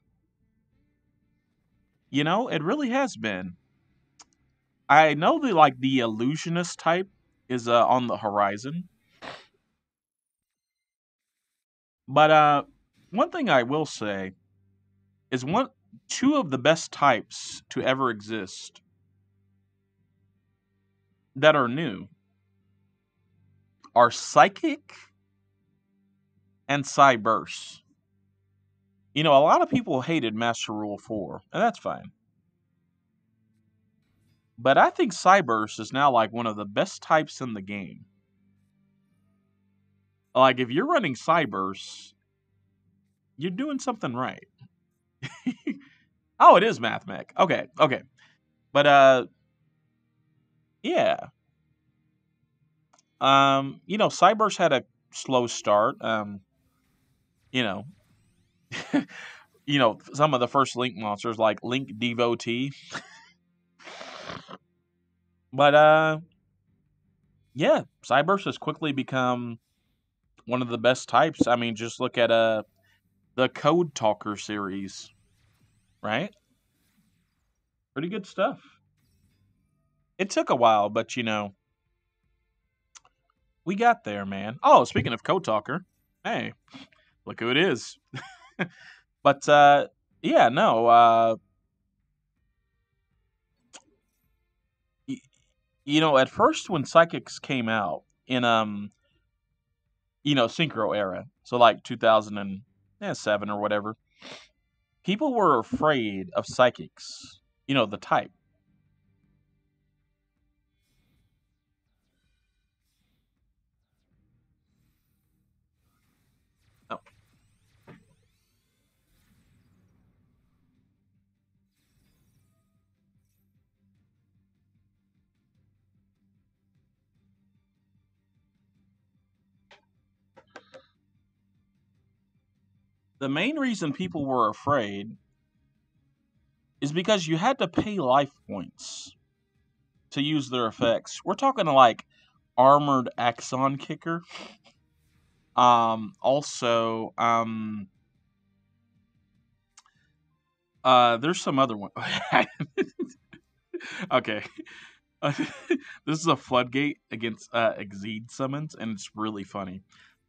You know, it really has been. I know that like the illusionist type is uh, on the horizon, but uh, one thing I will say is one two of the best types to ever exist that are new are Psychic and Cyburst. You know, a lot of people hated Master Rule four, and that's fine. But I think Cyburst is now like one of the best types in the game. Like if you're running Cyburst, you're doing something right. Oh, it is Math Mech. Okay, okay. But uh yeah. Um, you know, Cyburst had a slow start. Um, you know, you know, some of the first Link monsters like Link Devotee. But uh yeah, Cyburst has quickly become one of the best types. I mean, just look at uh the Code Talker series, right? Pretty good stuff. It took a while, but you know, we got there, man. Oh, speaking of Code Talker, hey, look who it is. But uh yeah, no, uh y- you know, at first when Psychics came out in um, you know, Synchro era, so like two thousand seven or whatever, people were afraid of Psychics. You know, the type. Oh. The main reason people were afraid is because you had to pay life points to use their effects. We're talking like Armored Axon Kicker. Um, also, um, uh, there's some other one. Okay. Uh, this is a floodgate against uh, Exceed summons, and it's really funny.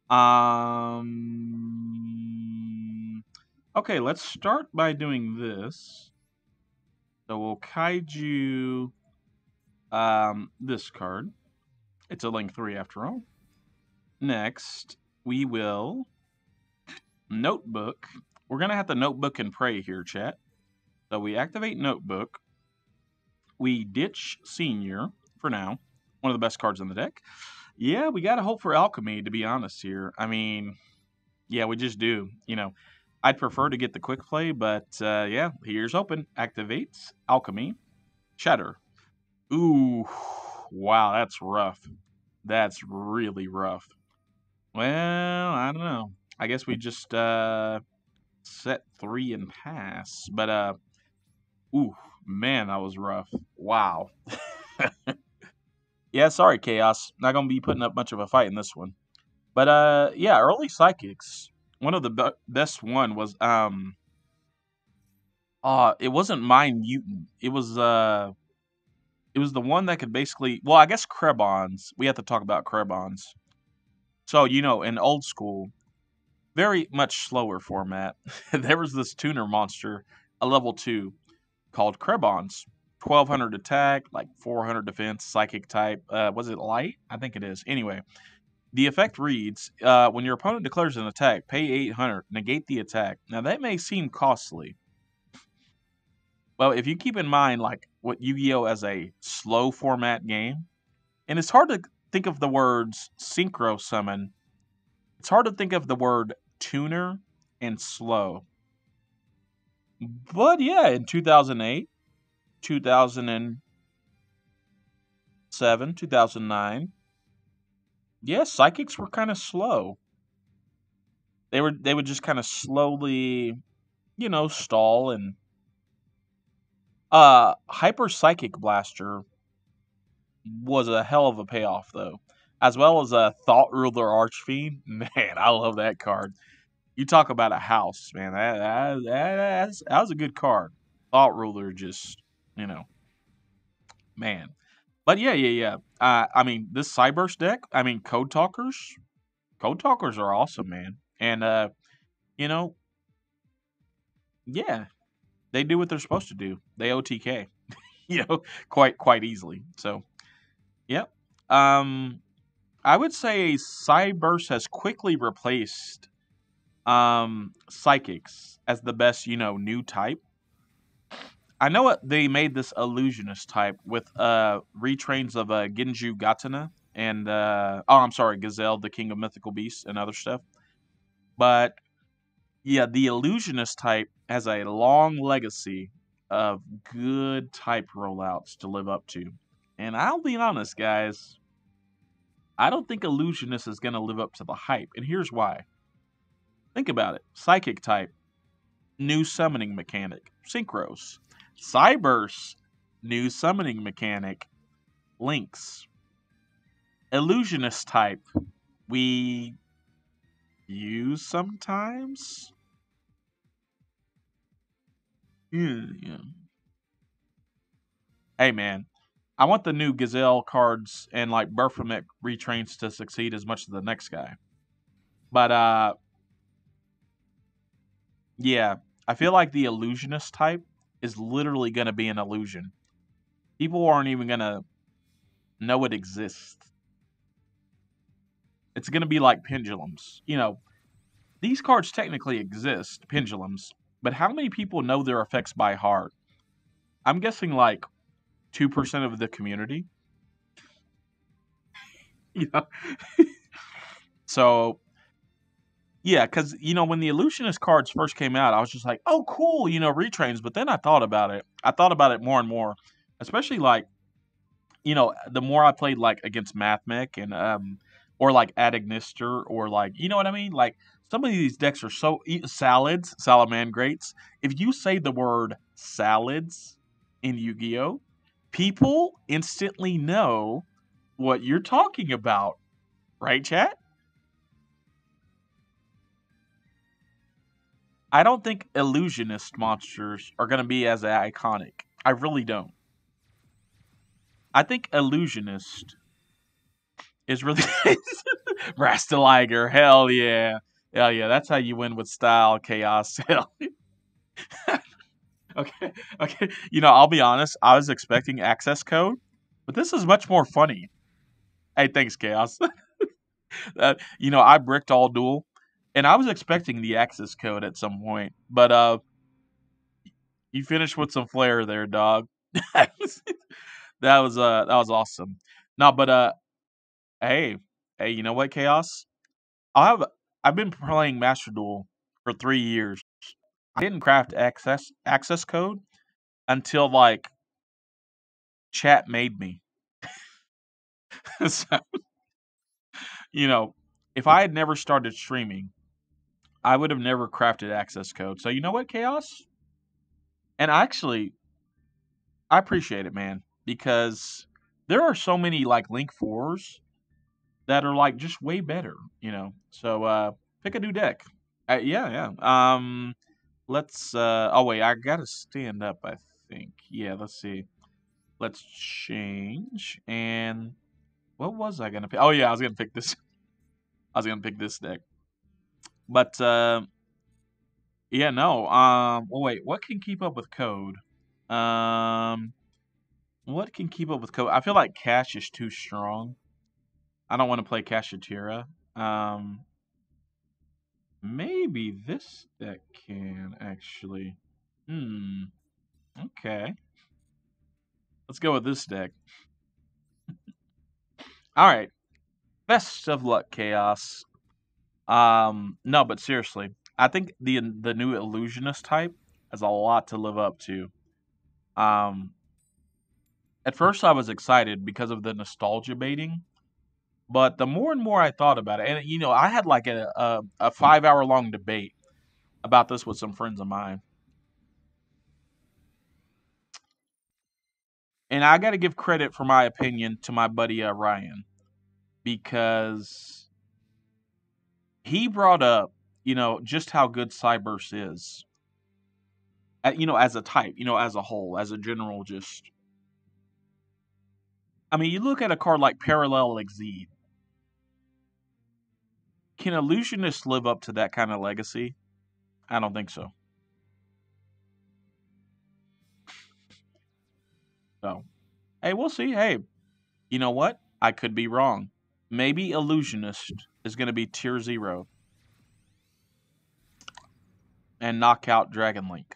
Um. Okay, let's start by doing this. So we'll kaiju um, this card. It's a link three after all. Next, we will notebook. We're gonna have to notebook and pray here, chat. So we activate notebook. We ditch senior for now. One of the best cards in the deck. Yeah, we gotta hope for alchemy, to be honest here. I mean, yeah, we just do. You know, I'd prefer to get the quick play, but uh, yeah, here's open. Activates. Alchemy. Shatter. Ooh. Wow, that's rough. That's really rough. Well, I don't know. I guess we just uh, set three and pass. But, uh, ooh, man, that was rough. Wow. Yeah, sorry, Chaos. Not going to be putting up much of a fight in this one. But, uh, yeah, early psychics. One of the be- best one was, um, uh, it wasn't Mind Mutant. It was, uh, it was the one that could basically, well, I guess Krebons. We have to talk about Krebons. So, you know, in old school, very much slower format, there was this tuner monster, a level two, called Krebons. twelve hundred attack, like four hundred defense, psychic type. Uh, was it light? I think it is. Anyway, the effect reads uh, when your opponent declares an attack, pay eight hundred, negate the attack. Now, that may seem costly. Well, if you keep in mind, like, what Yu Gi Oh! As a slow format game, and it's hard to think of the words synchro summon, it's hard to think of the word tuner and slow. But yeah, in two thousand eight, two thousand seven, two thousand nine, yeah, psychics were kind of slow. They were they would just kind of slowly, you know, stall and uh Hyper Psychic Blaster was a hell of a payoff though. As well as a Thought Ruler Archfiend. Man, I love that card. You talk about a house, man. That, that, that, that's, that was a good card. Thought Ruler just, you know, man. But yeah, yeah, yeah. Uh, I mean, this Cyburst deck, I mean, Code Talkers, Code Talkers are awesome, man. And, uh, you know, yeah, they do what they're supposed to do. They O T K, you know, quite, quite easily. So, yep. Um, I would say Cyburst has quickly replaced um, Psychics as the best, you know, new type. I know it, they made this illusionist type with uh retrains of uh, Genju Gatana and uh oh I'm sorry, Gazelle, the King of Mythical Beasts, and other stuff. But yeah, the illusionist type has a long legacy of good type rollouts to live up to. And I'll be honest, guys, I don't think illusionist is gonna live up to the hype, and here's why. Think about it. Psychic type, new summoning mechanic, synchros. Cyburst, new summoning mechanic, links. Illusionist type, we use sometimes. Yeah, yeah. Hey man, I want the new Gazelle cards and like Baphomet retrains to succeed as much as the next guy. But uh yeah, I feel like the illusionist type is literally gonna be an illusion. People aren't even gonna know it exists. It's gonna be like pendulums. You know, these cards technically exist, pendulums, but how many people know their effects by heart? I'm guessing like two percent of the community. You know? So, yeah, because, you know, when the Illusionist cards first came out, I was just like, oh, cool, you know, retrains. But then I thought about it. I thought about it more and more, especially like, you know, the more I played like against Mathmech and, um, or like Adagnister or like, you know what I mean? Like, some of these decks are so e- salads, Salaman greats. If you say the word salads in Yu Gi Oh, people instantly know what you're talking about, right, chat? I don't think illusionist monsters are going to be as iconic. I really don't. I think illusionist is really Rastaliger. Hell yeah. Hell yeah. That's how you win with style, chaos. Hell. Okay. Okay. You know, I'll be honest. I was expecting access code, but this is much more funny. Hey, thanks, Chaos. uh, you know, I bricked all duel, and I was expecting the access code at some point, but uh, you finished with some flair there, dog. that was that was uh that was awesome. No, but uh, hey, hey, you know what, Chaos? I have I've been playing Master Duel for three years. I didn't craft access access code until like chat made me. So, you know, if I had never started streaming, I would have never crafted access code. So you know what, Chaos? And actually, I appreciate it, man, because there are so many like Link fours that are like just way better, you know. So uh pick a new deck. Uh, yeah, yeah. Um let's uh oh wait, I gotta stand up, I think. Yeah, let's see. Let's change. And what was I gonna pick? Oh yeah, I was gonna pick this. I was gonna pick this deck. But uh yeah, no. Um well wait, what can keep up with code? Um what can keep up with code? I feel like Cash is too strong. I don't want to play Kashtira. Um maybe this deck can actually. Hmm. Okay. Let's go with this deck. All right. Best of luck, Chaos. Um, no, but seriously, I think the the new illusionist type has a lot to live up to. Um, at first I was excited because of the nostalgia baiting, but the more and more I thought about it, and you know, I had like a a, a five hour long debate about this with some friends of mine, and I got to give credit for my opinion to my buddy uh, Ryan because he brought up, you know, just how good Cyburst is. Uh, you know, as a type, you know, as a whole, as a general, just. I mean, you look at a card like Parallel Exceed. Can Illusionist live up to that kind of legacy? I don't think so. So, hey, we'll see. Hey, you know what? I could be wrong. Maybe Illusionist is going to be tier zero and knock out Dragon Link.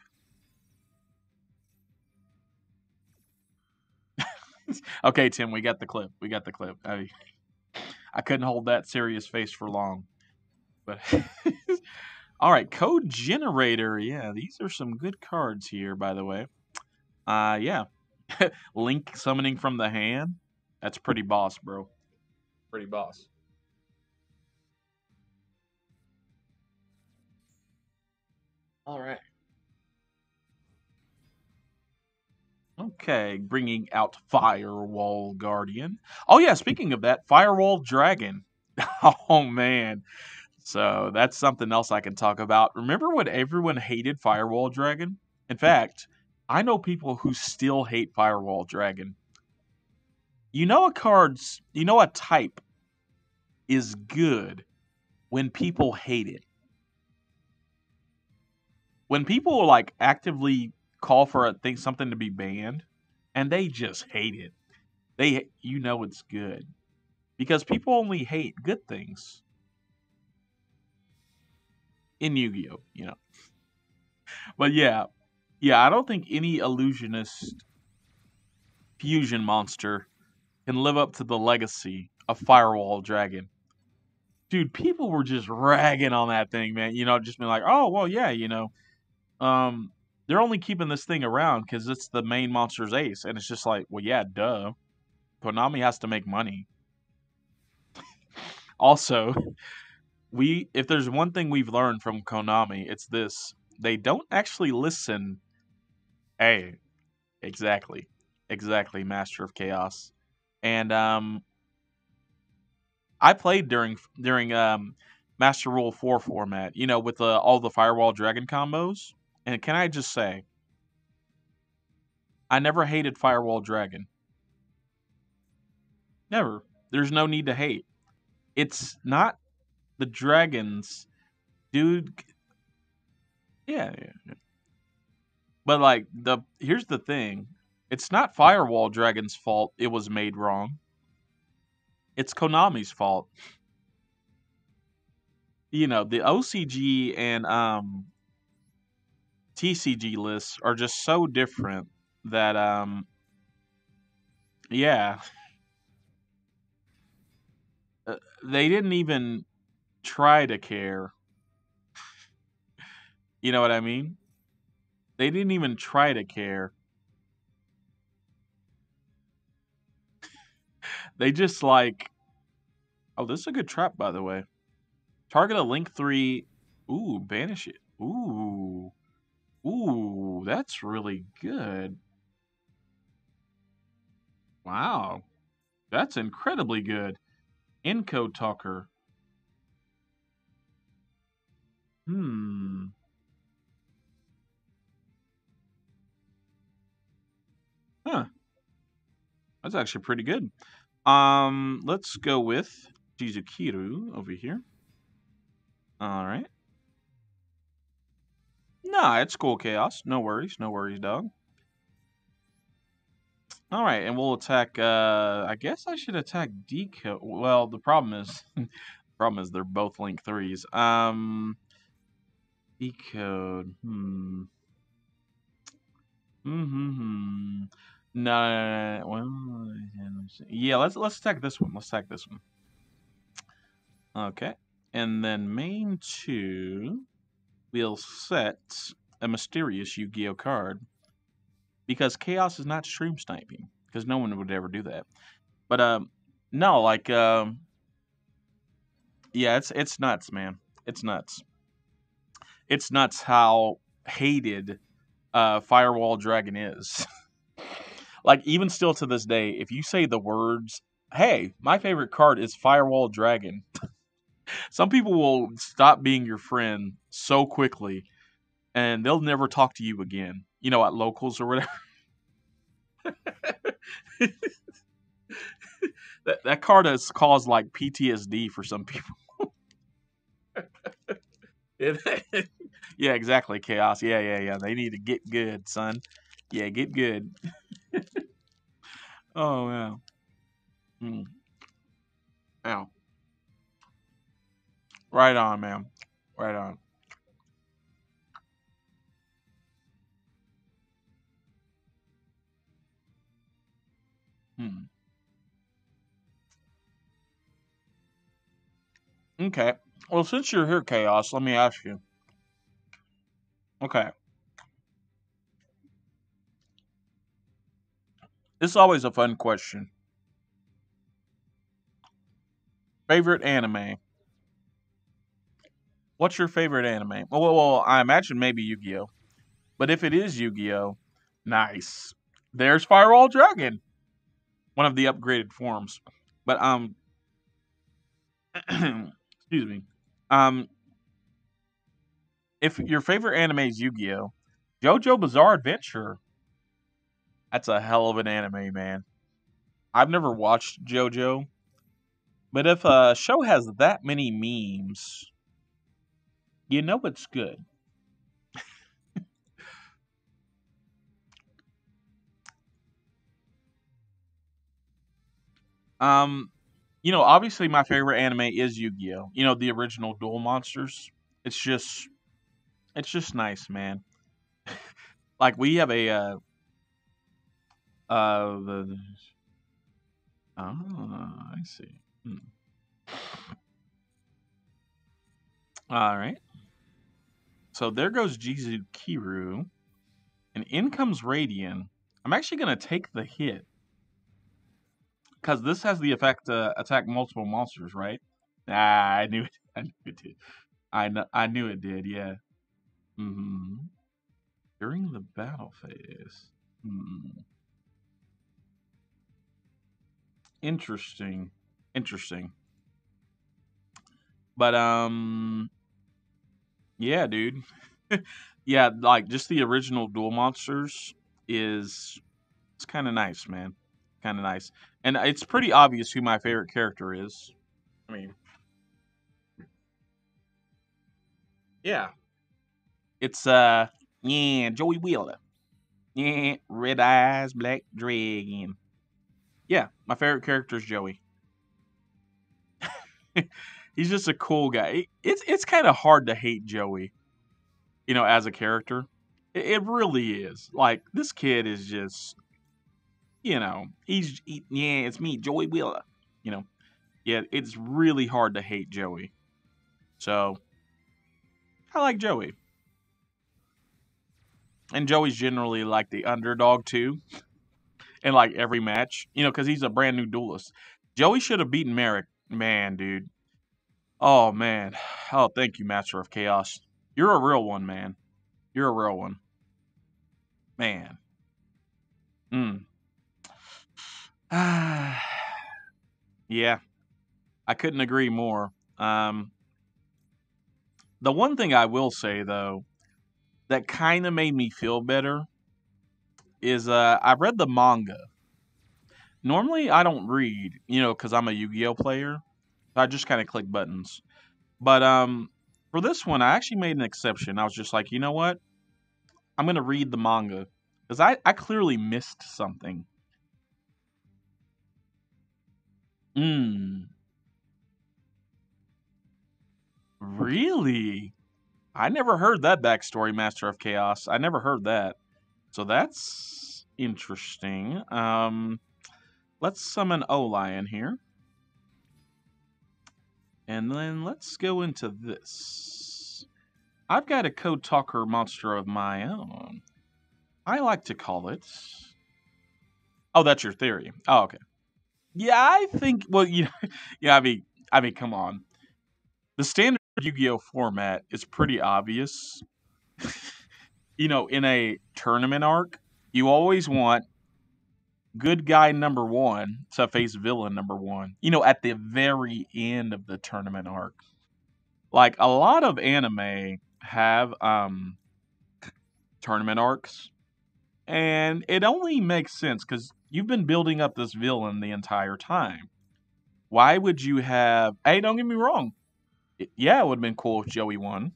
Okay, Tim, we got the clip. We got the clip. I, I couldn't hold that serious face for long. But all right, Code Generator. Yeah, these are some good cards here, by the way. Uh, yeah. Link summoning from the hand. That's pretty boss, bro. Pretty boss. All right. Okay, bringing out Firewall Guardian. Oh yeah, speaking of that, Firewall Dragon. Oh man. So that's something else I can talk about. Remember when everyone hated Firewall Dragon? In fact, I know people who still hate Firewall Dragon. You know a card's, you know a type is good when people hate it. When people like actively call for a thing something to be banned and they just hate it. They you know it's good. Because people only hate good things in Yu-Gi-Oh, you know. But yeah, yeah, I don't think any illusionist fusion monster can live up to the legacy of Firewall Dragon. Dude, people were just ragging on that thing, man. You know, just being like, oh, well, yeah, you know, um, they're only keeping this thing around because it's the main monster's ace. And it's just like, well, yeah, duh. Konami has to make money. Also, we if there's one thing we've learned from Konami, it's this. They don't actually listen. Hey, exactly. Exactly, Master of Chaos. And um I played during during um Master Rule four format, you know, with uh, all the Firewall Dragon combos. And can I just say, I never hated Firewall Dragon. Never. There's no need to hate. It's not the dragons, dude. Yeah, yeah, yeah. But like the here's the thing. It's not Firewall Dragon's fault it was made wrong. It's Konami's fault. You know, the O C G and um T C G lists are just so different that um yeah, uh, they didn't even try to care. You know what I mean? They didn't even try to care. They just like, oh, this is a good trap, by the way. Target a link three. Ooh, banish it. Ooh. Ooh, that's really good. Wow. That's incredibly good. Encode talker. Hmm. Huh. That's actually pretty good. Um, let's go with Jizukiru over here. All right. Nah, it's cool, Chaos. No worries. No worries, dog. All right, and we'll attack. Uh, I guess I should attack Decode. Well, the problem is, the problem is they're both link threes. Um, Decode. Hmm. Hmm. No. Well, yeah. Let's let's attack this one. Let's attack this one. Okay, and then main two. We'll set a mysterious Yu-Gi-Oh card because Chaos is not stream sniping because no one would ever do that. But um, no, like um, yeah, it's it's nuts, man. It's nuts. It's nuts how hated uh, Firewall Dragon is. Like even still to this day, if you say the words, "Hey, my favorite card is Firewall Dragon," some people will stop being your friend so quickly, and they'll never talk to you again. You know, at locals or whatever. that that card has caused like P T S D for some people. It, yeah, exactly. Chaos. Yeah, yeah, yeah. They need to get good, son. Yeah, get good. Oh yeah. Mm. Yeah. Right on, man. Right on. Hmm. Okay. Well, since you're here, Chaos, let me ask you. Okay. This is always a fun question. Favorite anime? What's your favorite anime? Well, well, well I imagine maybe Yu-Gi-Oh. But if it is Yu-Gi-Oh, nice. There's Firewall Dragon, one of the upgraded forms. But um, excuse me. Um, if your favorite anime is Yu-Gi-Oh, JoJo Bizarre Adventure, that's a hell of an anime, man. I've never watched JoJo, but if a show has that many memes, you know it's good. Um, you know, obviously my favorite anime is Yu-Gi-Oh. You know, the original Duel Monsters. It's just, it's just nice, man. Like we have a, uh, uh, the, oh, I see. Hmm. All right. So there goes Jizu Kiru, and in comes Radian. I'm actually gonna take the hit because this has the effect to attack multiple monsters, right? Ah, I knew it. I knew it did. I kn- I knew it did. Yeah. Hmm. During the battle phase. Hmm. Interesting. Interesting. But um, yeah, dude. Yeah, like just the original Duel Monsters is it's kind of nice, man. Kind of nice, and it's pretty obvious who my favorite character is. I mean, yeah, it's uh, yeah, Joey Wheeler. Yeah, red eyes, black dragon. Yeah, my favorite character is Joey. He's just a cool guy. It's it's kind of hard to hate Joey, you know, as a character. It, it really is. Like this kid is just, you know, he's he, yeah, it's me, Joey Wheeler. You know, yeah, it's really hard to hate Joey. So I like Joey. And Joey's generally like the underdog too in like every match, you know, because he's a brand new duelist. Joey should have beaten Merrick. Man, dude. Oh, man. Oh, thank you, Master of Chaos. You're a real one, man. You're a real one. Man. Mm. Yeah, I couldn't agree more. Um, the one thing I will say, though, that kind of made me feel better is uh, I read the manga. Normally, I don't read, you know, because I'm a Yu-Gi-Oh player. I just kind of click buttons. But um, for this one, I actually made an exception. I was just like, you know what? I'm gonna read the manga because I I clearly missed something. Hmm. Really? I never heard that backstory, Master of Chaos. I never heard that. So that's interesting. Um, let's summon O-Lion here. And then let's go into this. I've got a code talker monster of my own. I like to call it. Oh, that's your theory. Oh, okay. Yeah, I think. Well, you. Yeah, I mean, I mean, come on. The standard Yu-Gi-Oh format is pretty obvious. You know, in a tournament arc, you always want good guy number one to face villain number one. You know, at the very end of the tournament arc. Like a lot of anime have um tournament arcs, and it only makes sense because you've been building up this villain the entire time. Why would you have? Hey, don't get me wrong. It- yeah, it would have been cool if Joey won.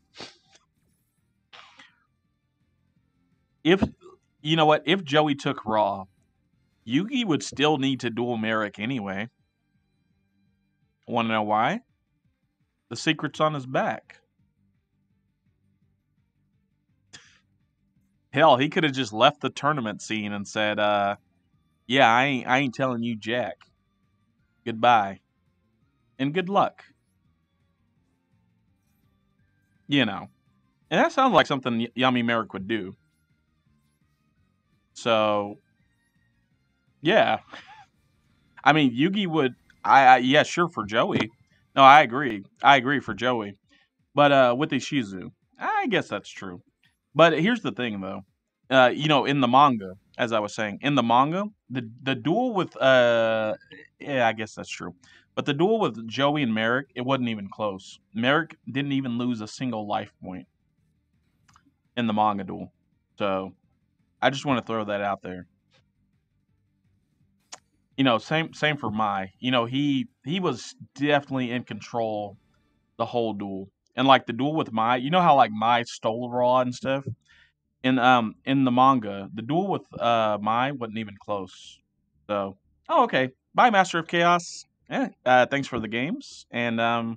If you know what, if Joey took Raw, Yugi would still need to duel Merrick anyway. Want to know why? The secret's on his back. Hell, he could have just left the tournament scene and said, uh, yeah, I ain't, I ain't telling you jack. Goodbye. And good luck. You know. And that sounds like something Yummy Merrick would do. So, yeah. I mean, Yugi would, I, I yeah, sure, for Joey. No, I agree. I agree for Joey. But uh, with Ishizu, I guess that's true. But here's the thing, though. Uh, you know, in the manga, as I was saying, in the manga, the the duel with uh, yeah, I guess that's true. But the duel with Joey and Merrick, it wasn't even close. Merrick didn't even lose a single life point in the manga duel. So I just want to throw that out there. You know, same same for Mai. You know, he he was definitely in control the whole duel. And like the duel with Mai, you know how like Mai stole Raw and stuff? In um in the manga, the duel with uh Mai wasn't even close. So, oh okay. Bye, Master of Chaos. Yeah, uh, thanks for the games. And um,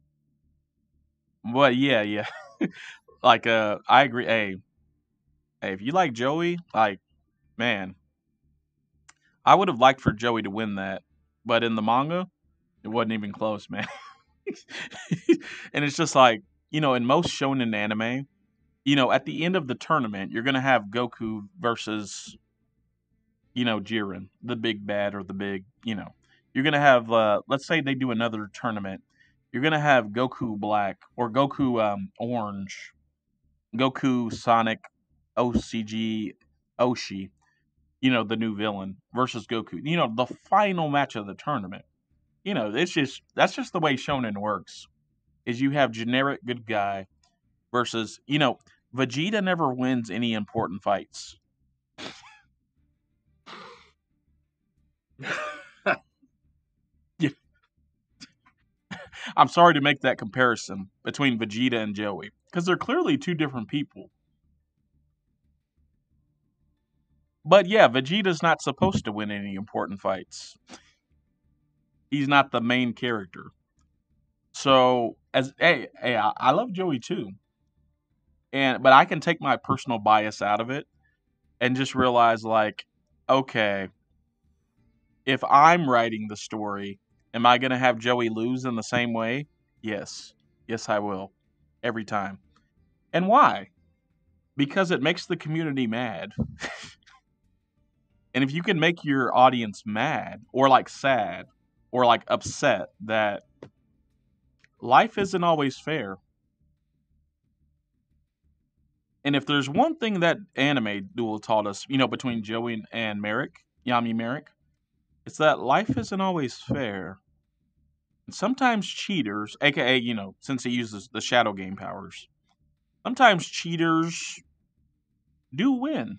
but yeah, yeah. Like uh, I agree. Hey, hey, if you like Joey, like man, I would have liked for Joey to win that, but in the manga, it wasn't even close, man. And it's just like you know, in most shonen anime, you know, at the end of the tournament, you're gonna have Goku versus you know, Jiren, the big bad or the big, you know. You're gonna have uh let's say they do another tournament. You're gonna have Goku Black or Goku um Orange, Goku Sonic O C G Oshi, you know, the new villain versus Goku. You know, the final match of the tournament. You know, it's just that's just the way shonen works. Is you have generic good guy versus, you know, Vegeta never wins any important fights. I'm sorry to make that comparison between Vegeta and Joey because they're clearly two different people. But yeah, Vegeta's not supposed to win any important fights. He's not the main character. So as hey, hey, I, I love Joey too, and but I can take my personal bias out of it and just realize like, okay, if I'm writing the story, am I going to have Joey lose in the same way? Yes, yes, I will, every time. And why? Because it makes the community mad. And if you can make your audience mad, or like sad, or like upset that life isn't always fair. And if there's one thing that anime Duel taught us, you know, between Joey and Merrick, Yami Merrick, it's that life isn't always fair. And sometimes cheaters, aka, you know, since he uses the shadow game powers, sometimes cheaters do win.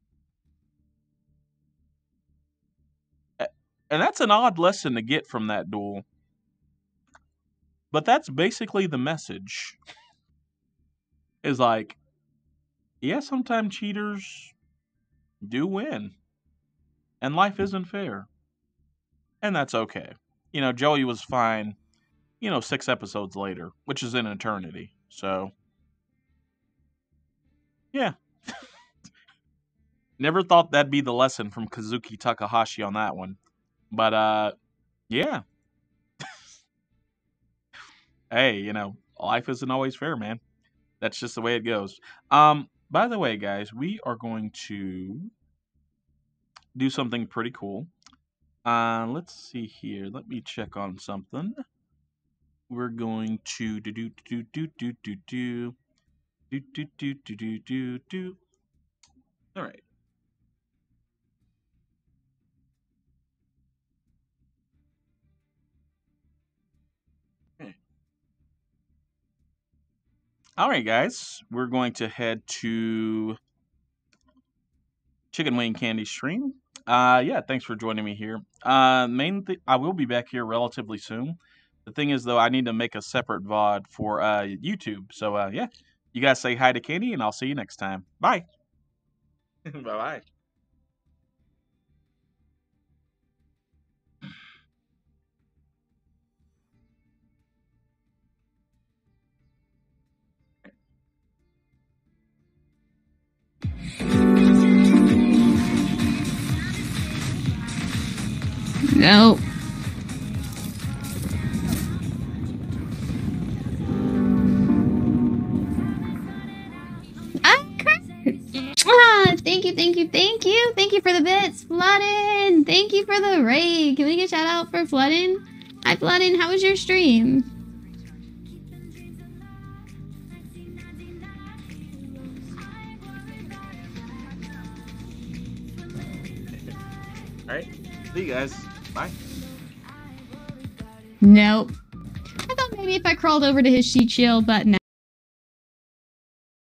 And that's an odd lesson to get from that duel. But that's basically the message. Is like, yeah, sometimes cheaters do win. And life isn't fair. And that's okay. You know, Joey was fine, you know, six episodes later, which is an eternity. So, yeah. Never thought that'd be the lesson from Kazuki Takahashi on that one. But, uh, yeah. Hey, you know, life isn't always fair, man. That's just the way it goes. Um, by the way, guys, we are going to do something pretty cool. Uh, let's see here. Let me check on something. We're going to do do do do do do do do do do do do do do. All right. Okay. All right, guys. We're going to head to Chicken Wing Candy stream. Uh, yeah, thanks for joining me here. Uh, main th- I will be back here relatively soon. The thing is, though, I need to make a separate V O D for uh, YouTube. So, uh, yeah, you guys say hi to Candy, and I'll see you next time. Bye. Bye-bye. No. Ah, thank you, thank you, thank you. Thank you for the bits, Floodin. Thank you for the raid. Can we get a shout out for Floodin? Hi, Floodin. How was your stream? All right. See you guys. Bye. Nope. I thought maybe if I crawled over to his sheet shield, but no.